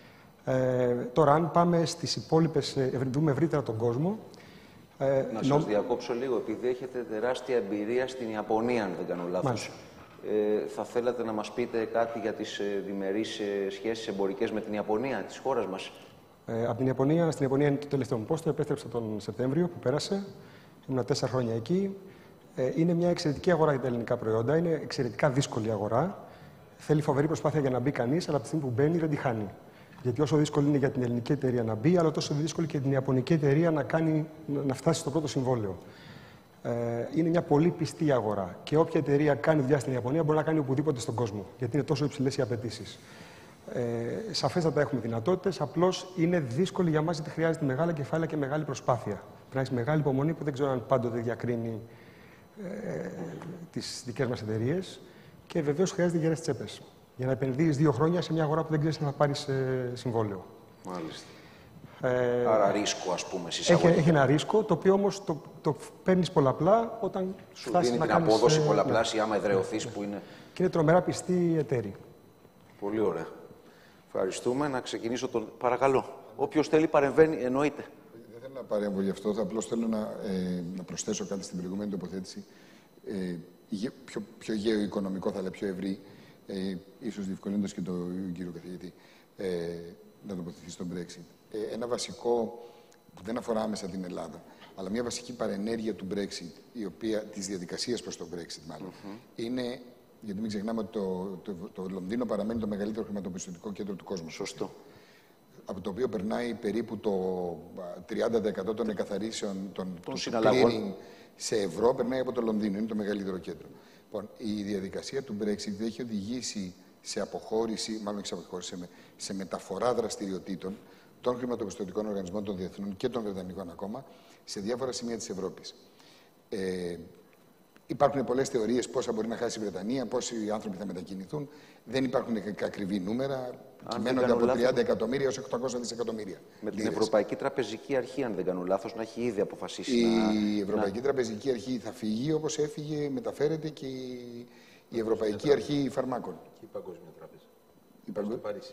S5: Ε, τώρα, αν πάμε στις υπόλοιπες, δούμε ευρύτερα τον κόσμο.
S1: Ε, να σας νο... διακόψω λίγο, επειδή έχετε τεράστια εμπειρία στην Ιαπωνία, αν δεν κάνω λάθος. Ε, θα θέλατε να μας πείτε κάτι για τις ε, διμερείς ε, σχέσεις εμπορικές με την Ιαπωνία, της χώρας μας?
S5: Ε, από την Ιαπωνία, στην Ιαπωνία είναι το τελευταίο μου πόστο. Επέστρεψα τον Σεπτέμβριο που πέρασε. Ήμουν τέσσερα χρόνια εκεί. Ε, είναι μια εξαιρετική αγορά για τα ελληνικά προϊόντα. Είναι εξαιρετικά δύσκολη αγορά. Θέλει φοβερή προσπάθεια για να μπει κανείς, αλλά από τη στιγμή που μπαίνει δεν τη χάνει. Γιατί όσο δύσκολο είναι για την ελληνική εταιρεία να μπει, αλλά τόσο δύσκολο και για την ιαπωνική εταιρεία να, κάνει, να φτάσει στο πρώτο συμβόλαιο. Ε, είναι μια πολύ πιστή αγορά. Και όποια εταιρεία κάνει δουλειά στην Ιαπωνία μπορεί να κάνει οπουδήποτε στον κόσμο. Γιατί είναι τόσο υψηλές οι απαιτήσεις. Ε, σαφέστατα έχουμε δυνατότητες. Απλώς είναι δύσκολο για μας γιατί χρειάζεται μεγάλα κεφάλαια και μεγάλη προσπάθεια. Πρέπει να έχει μεγάλη υπομονή που δεν ξέρω αν πάντοτε διακρίνει ε, τις δικές μας εταιρείες. Και βεβαίως χρειάζεται γερές τσέπες. Για να επενδύεις δύο χρόνια σε μια αγορά που δεν ξέρεις να θα πάρεις ε, συμβόλαιο.
S1: Μάλιστα.
S5: Ε,
S1: Άρα ρίσκο, ας πούμε,
S5: έχει, έχει ένα ρίσκο, το οποίο όμως το, το παίρνεις πολλαπλά όταν
S1: σου
S5: φτάσεις
S1: δίνει
S5: να
S1: την
S5: κάνεις...
S1: απόδοση
S5: ε,
S1: πολλαπλάσια,
S5: ναι,
S1: άμα εδραιωθείς,
S5: ναι,
S1: που είναι...
S5: Και είναι τρομερά πιστή εταίρη.
S1: Πολύ ωραία. Ευχαριστούμε. Να ξεκινήσω τον... Παρακαλώ. Όποιος θέλει παρεμβαίνει, εννοείται.
S4: Δεν θέλω να παρέμβω γι' αυτό, απλώς θέλω να, ε, να προσθέσω κάτι στην προηγούμενη τοποθέτηση. Ε, πιο, πιο γεωοικονομικό, θα λέω, πιο ευρύ, ε, ίσως διευκολύνοντας και τον κύριο καθηγητή, ε, να τοποθετηθεί στο Brexit. Ε, ένα βασικό, που δεν αφορά άμεσα την Ελλάδα, αλλά μια βασική παρενέργεια του Brexit, η οποία, της διαδικασίας προς το Brexit μάλλον, mm-hmm. είναι, γιατί μην ξεχνάμε ότι το, το, το, το Λονδίνο παραμένει το μεγαλύτερο χρηματοπιστωτικό κέντρο του κόσμου.
S1: Σωστό.
S4: Από το οποίο περνάει περίπου το τριάντα τοις εκατό των εκαθαρίσεων των,
S1: των συναλλαγών
S4: σε ευρώ, περνάει από το Λονδίνο, είναι το μεγαλύτερο κέντρο. Λοιπόν, η διαδικασία του Brexit έχει οδηγήσει σε αποχώρηση, μάλλον όχι σε αποχώρηση, σε, με, σε μεταφορά δραστηριοτήτων των χρηματοπιστωτικών οργανισμών των διεθνών και των βρετανικών ακόμα σε διάφορα σημεία της Ευρώπης. Ε, υπάρχουν πολλές θεωρίες πόσα μπορεί να χάσει η Βρετανία, πόσοι άνθρωποι θα μετακινηθούν. Δεν υπάρχουν ακριβή νούμερα. Κυμαίνονται από τριάντα εκατομμύρια έως οκτακόσια δισεκατομμύρια.
S1: Με την Ευρωπαϊκή Τραπεζική Αρχή, αν δεν κάνω λάθος, να έχει ήδη αποφασίσει.
S4: Η
S1: να...
S4: Ευρωπαϊκή
S1: να...
S4: Τραπεζική Αρχή θα φύγει, όπως έφυγε, μεταφέρεται και η, η Ευρωπαϊκή Αρχή Φαρμάκων.
S3: Και η Παγκόσμια Τράπεζα.
S4: Η, Παγκο...
S3: Παρίσι.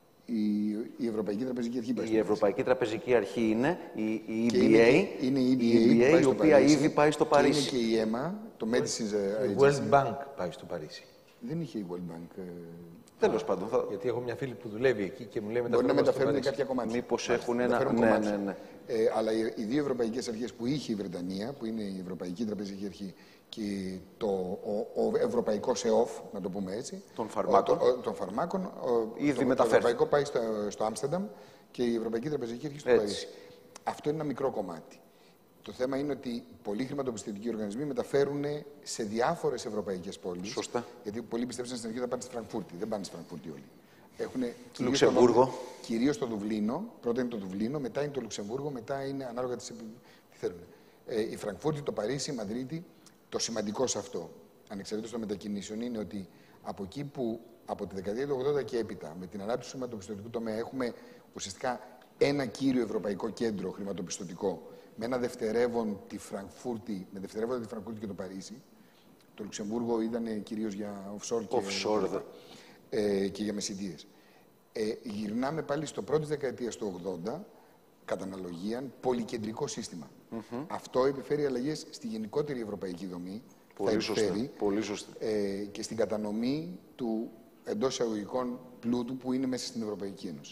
S4: η, η Ευρωπαϊκή Τραπεζική Αρχή.
S1: Η Ευρωπαϊκή Τραπεζική Αρχή είναι η, η E B A,
S4: είναι, είναι η,
S1: η, E B A, η οποία
S4: Παρίσι,
S1: ήδη πάει στο Παρίσι.
S4: Και είναι και η ΕΜΑ, το Medicines
S3: Η World Bank πάει στο Παρίσι.
S4: Δεν είχε η World Bank.
S1: Τέλος πάντων. Θα...
S3: Γιατί έχω μια φίλη που δουλεύει εκεί και μου λέει
S4: μπορεί να μεταφέρουν κάποια κομμάτια.
S1: Μήπως έχουν ένα. Ναι, ναι, ναι.
S4: Ε, αλλά οι, οι δύο ευρωπαϊκές αρχές που είχε η Βρετανία, που είναι η Ευρωπαϊκή Τραπεζική Αρχή και το, ο, ο Ευρωπαϊκό ΕΟΦ, να το πούμε έτσι.
S1: Των φαρμάκων.
S4: Ο, το, των φαρμάκων. Ο,
S1: ήδη
S4: το, το Ευρωπαϊκό πάει στο, στο Άμστερνταμ και η Ευρωπαϊκή Τραπεζική Αρχή στο Παρίσι. Αυτό είναι ένα μικρό κομμάτι. Το θέμα είναι ότι πολλοί χρηματοπιστωτικοί οργανισμοί μεταφέρουν σε διάφορες ευρωπαϊκές πόλεις.
S1: Σωστά.
S4: Γιατί πολλοί πιστεύουν στην αρχή θα πάνε στη Φραγκφούρτη. Δεν πάνε στη Φραγκφούρτη όλοι. Έχουν
S1: Λουξεμβούργο.
S4: Κυρίως το Δουβλίνο. Πρώτα είναι το Δουβλίνο, μετά είναι το Λουξεμβούργο, μετά είναι ανάλογα τι θέλουν. Ε, η Φραγκφούρτη, το Παρίσι, η Μαδρίτη. Το σημαντικό σε αυτό, ανεξαρτήτως των μετακινήσεων, είναι ότι από εκεί που από τη δεκαετία του ογδόντα και έπειτα, με την ανάπτυξη του χρηματοπιστωτικού τομέα, έχουμε ουσιαστικά ένα κύριο ευρωπαϊκό κέντρο χρηματοπιστωτικό, με ένα δευτερεύον τη Φραγκφούρτη, με δευτερεύοντα τη Φραγκφούρτη και το Παρίσι. Το Λουξεμβούργο ήταν κυρίως για offshore και,
S1: offshore.
S4: ε, και για μεσητείες. Ε, γυρνάμε πάλι στο πρώτο της δεκαετίας του ογδόντα, κατά αναλογία, πολυκεντρικό σύστημα. Mm-hmm. Αυτό επιφέρει αλλαγές στη γενικότερη ευρωπαϊκή δομή.
S1: Πολύ
S4: θα επιφέρει,
S1: σωστά. Πολύ σωστά.
S4: Ε, και στην κατανομή του εντός εισαγωγικών πλούτου που είναι μέσα στην Ευρωπαϊκή Ένωση.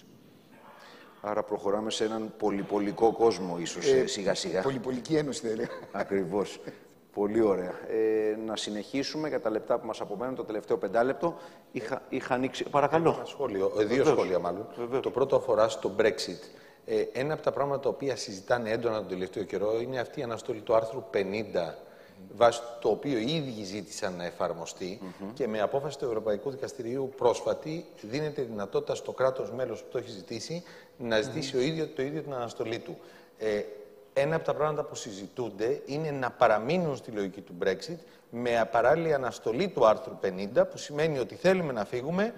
S1: Άρα προχωράμε σε έναν πολυπολικό κόσμο, ίσως, ε, σιγά-σιγά.
S4: Πολυπολική ένωση, θα έλεγα.
S1: Ακριβώς. Πολύ ωραία. Ε, να συνεχίσουμε για τα λεπτά που μας απομένουν, το τελευταίο πεντάλεπτο. Είχα, είχα ανοίξει... Παρακαλώ.
S3: Ένα σχόλιο, δύο Βεβαίως. σχόλια μάλλον. Βεβαίως. Το πρώτο αφορά στο Brexit. Ε, ένα από τα πράγματα τα οποία συζητάνε έντονα τον τελευταίο καιρό είναι αυτή η αναστολή του άρθρου πενήντα, βάσει το οποίο οι ίδιοι ζήτησαν να εφαρμοστεί mm-hmm. και με απόφαση του Ευρωπαϊκού Δικαστηρίου πρόσφατη δίνεται δυνατότητα στο κράτος μέλος που το έχει ζητήσει να ζητήσει mm-hmm. ο ίδιο, το ίδιο την αναστολή του. Ε, ένα από τα πράγματα που συζητούνται είναι να παραμείνουν στη λογική του Brexit με παράλληλη αναστολή του άρθρου πενήντα, που σημαίνει ότι θέλουμε να φύγουμε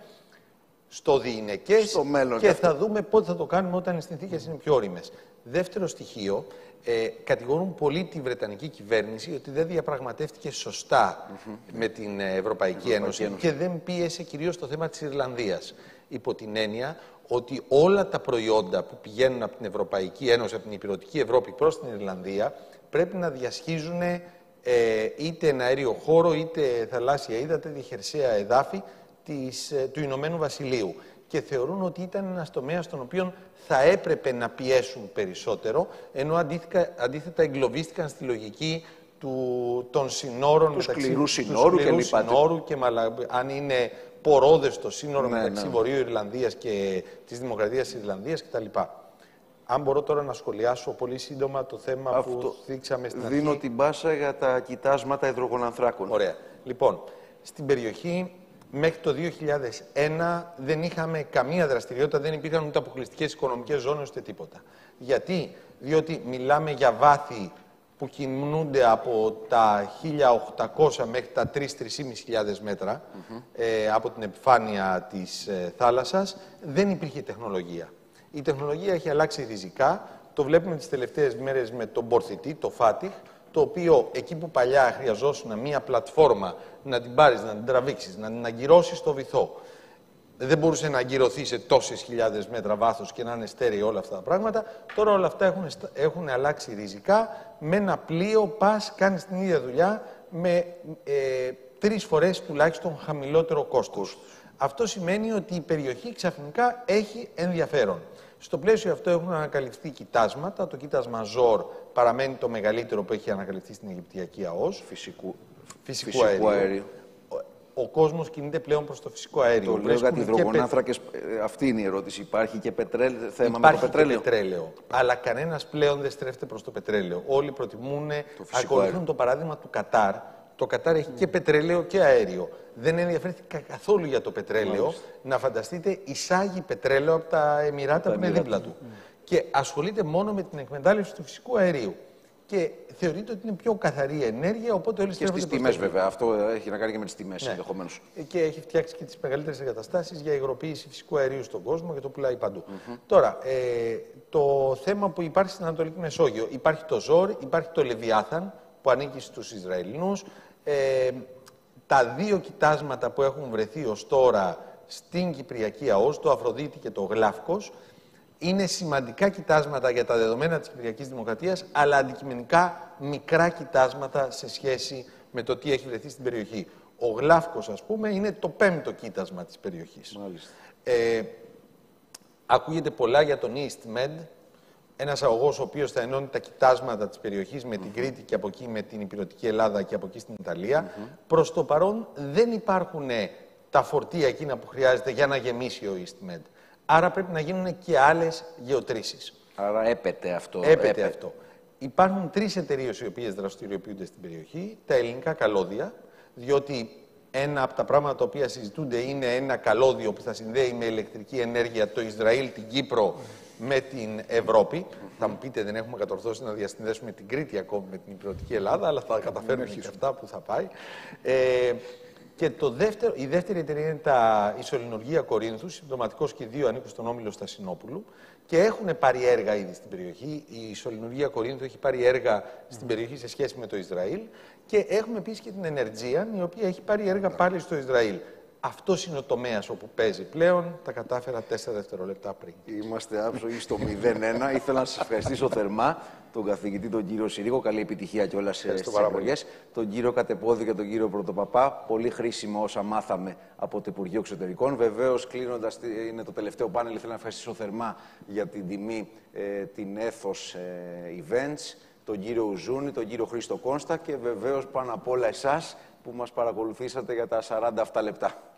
S3: στο διηνεκές
S1: στο μέλλον
S3: και θα δούμε πότε θα το κάνουμε όταν οι συνθήκες είναι πιο όριμες. Δεύτερο στοιχείο, ε, κατηγορούν πολύ τη Βρετανική κυβέρνηση ότι δεν διαπραγματεύτηκε σωστά mm-hmm. με την Ευρωπαϊκή, Ευρωπαϊκή Ένωση, Ένωση και δεν πίεσε κυρίως το θέμα της Ιρλανδίας. Υπό την έννοια ότι όλα τα προϊόντα που πηγαίνουν από την Ευρωπαϊκή Ένωση, από την υπηρετική Ευρώπη προς την Ιρλανδία, πρέπει να διασχίζουν ε, είτε ένα αέριο χώρο, είτε θαλάσσια ύδατα, είτε χερσαία εδάφη της, ε, του Ηνωμένου Βασιλείου. Και θεωρούν ότι ήταν ένας τομέας στον οποίο θα έπρεπε να πιέσουν περισσότερο, ενώ αντίθετα, αντίθετα εγκλωβίστηκαν στη λογική του, των συνόρων,
S1: του
S3: μεταξύ,
S1: σκληρού συνόρου,
S3: του σκληρού
S1: και,
S3: συνόρου και μαλα, αν είναι πορόδες το σύνορο
S1: ναι,
S3: μεταξύ
S1: ναι.
S3: Βορείου Ιρλανδίας και της Δημοκρατίας της Ιρλανδίας κτλ. Αν μπορώ τώρα να σχολιάσω πολύ σύντομα το θέμα
S1: Αυτό
S3: που θίξαμε στην
S1: δίνω
S3: αρχή.
S1: την πάσα για τα κοιτάσματα υδρογονανθράκων.
S3: Ωραία. Λοιπόν, στην περιοχή μέχρι το δύο χιλιάδες ένα δεν είχαμε καμία δραστηριότητα, δεν υπήρχαν ούτε αποκλειστικές οικονομικές ζώνες ούτε τίποτα. Γιατί? Διότι μιλάμε για βάθη που κινούνται από τα χίλια οκτακόσια μέχρι τα τρεις με τρεις χιλιάδες μέτρα mm-hmm. ε, από την επιφάνεια της ε, θάλασσας. Δεν υπήρχε τεχνολογία. Η τεχνολογία έχει αλλάξει ριζικά. Το βλέπουμε τις τελευταίες μέρες με τον Μπορθητή, το Φάτιχ, το οποίο εκεί που παλιά χρειαζόσουν μία πλατφόρμα να την πάρεις, να την τραβήξεις, να την αγκυρώσεις στο βυθό, δεν μπορούσε να αγκυρωθεί σε τόσες χιλιάδες μέτρα βάθος και να είναι στέρεο όλα αυτά τα πράγματα. Τώρα όλα αυτά έχουν, έχουν αλλάξει ριζικά. Με ένα πλοίο πας, κάνεις την ίδια δουλειά με ε, τρεις φορές τουλάχιστον χαμηλότερο κόστος. Αυτό σημαίνει ότι η περιοχή ξαφνικά έχει ενδιαφέρον. Στο πλαίσιο αυτό έχουν ανακαλυφθεί κοιτάσματα. Το κοίτασμα Ζόρ παραμένει το μεγαλύτερο που έχει ανακαλυφθεί στην Αιγυπτιακή ΑΟΣ.
S1: Φυσικού,
S3: φυσικού,
S1: φυσικού
S3: αερίου.
S1: αερίου.
S3: Ο κόσμος κινείται πλέον προς το φυσικό αέριο.
S1: Το λέω για τη υδρογονάνθρακες. Πε... Αυτή είναι η ερώτηση. Υπάρχει και πετρέλ... θέμα
S3: Υπάρχει
S1: με το πετρέλαιο.
S3: Και πετρέλαιο. Αλλά κανένας πλέον δεν στρέφεται προς το πετρέλαιο. Όλοι προτιμούν, ακολουθούν το παράδειγμα του Κατάρ. Το Κατάρ έχει mm. και πετρέλαιο και αέριο. Δεν ενδιαφέρθηκε καθόλου για το πετρέλαιο. Μάλιστα. Να φανταστείτε, εισάγει πετρέλαιο από τα Εμιράτα που είναι δίπλα του. Mm. Και ασχολείται μόνο με την εκμετάλλευση του φυσικού αερίου. Και θεωρείται ότι είναι πιο καθαρή ενέργεια, οπότε όλοι στρέφονται.
S1: Και στις τιμές, βέβαια. Αυτό έχει να κάνει και με τις τιμές, ναι. ενδεχομένως.
S3: Και έχει φτιάξει και τις μεγαλύτερες εγκαταστάσεις για υγροποίηση φυσικού αερίου στον κόσμο και το πουλάει παντού. Mm-hmm. Τώρα, ε, το θέμα που υπάρχει στην Ανατολική Μεσόγειο. Υπάρχει το Ζόρ, υπάρχει το Λεβιάθαν που ανήκει στους Ισραηλινούς. Ε, τα δύο κοιτάσματα που έχουν βρεθεί ως τώρα στην Κυπριακή ΑΟΣ, το Αφροδίτη και το Γλάφκος, είναι σημαντικά κοιτάσματα για τα δεδομένα της Κυπριακής Δημοκρατίας, αλλά αντικειμενικά μικρά κοιτάσματα σε σχέση με το τι έχει βρεθεί στην περιοχή. Ο Γλάφκος, ας πούμε, είναι το πέμπτο κοίτασμα της περιοχής. Ε, ακούγεται πολλά για τον EastMed, ένας αγωγός ο οποίος θα ενώνει τα κοιτάσματα της περιοχής με την Κρήτη και από εκεί με την υπηρετική Ελλάδα και από εκεί στην Ιταλία. Mm-hmm. Προς το παρόν δεν υπάρχουν τα φορτία εκείνα που χρειάζεται για να γεμίσει ο EastMed. Άρα πρέπει να γίνουν και άλλες γεωτρήσεις.
S1: Άρα έπεται αυτό.
S3: Έπεται,
S1: έπεται.
S3: αυτό. Υπάρχουν τρεις εταιρείες οι οποίες δραστηριοποιούνται στην περιοχή. Τα ελληνικά καλώδια, διότι ένα από τα πράγματα τα οποία συζητούνται είναι ένα καλώδιο που θα συνδέει με ηλεκτρική ενέργεια το Ισραήλ, την Κύπρο με την Ευρώπη. Mm-hmm. Θα μου πείτε, δεν έχουμε κατορθώσει να διασυνδέσουμε την Κρήτη ακόμη με την υπηρετική Ελλάδα, αλλά θα καταφέρουμε και αυτά που θα πάει. Ε, και το δεύτερο, η δεύτερη εταιρεία είναι τα Ισολληνουργία Κορίνθου, συμπτωματικός και οι δύο ανήκουν στον όμιλο Στασινόπουλου και έχουν πάρει έργα ήδη στην περιοχή. Η Ισολληνουργία Κορίνθου έχει πάρει έργα στην περιοχή σε σχέση με το Ισραήλ και έχουμε επίσης και την Ενεργία, η οποία έχει πάρει έργα πάλι στο Ισραήλ. Αυτός είναι ο τομέας όπου παίζει πλέον. Τα κατάφερα τέσσερα δευτερόλεπτα πριν.
S1: Είμαστε άψογοι στο μηδέν ένα. Ήθελα να σας ευχαριστήσω θερμά τον καθηγητή, τον κύριο Συρίγο. Καλή επιτυχία κιόλας στις εκλογές. Τον κύριο Κατεπόδη και τον κύριο Πρωτοπαπά. Πολύ χρήσιμο όσα μάθαμε από το Υπουργείο Εξωτερικών. Βεβαίως, κλείνοντας, είναι το τελευταίο πάνελ. Ήθελα να ευχαριστήσω θερμά για την τιμή ε, την Ethos ε, Events, τον κύριο Ουζούνη, τον κύριο Χρήστο Κόνστα και βεβαίως πάνω απ' όλα εσάς που μας παρακολουθήσατε για τα σαράντα αυτά λεπτά.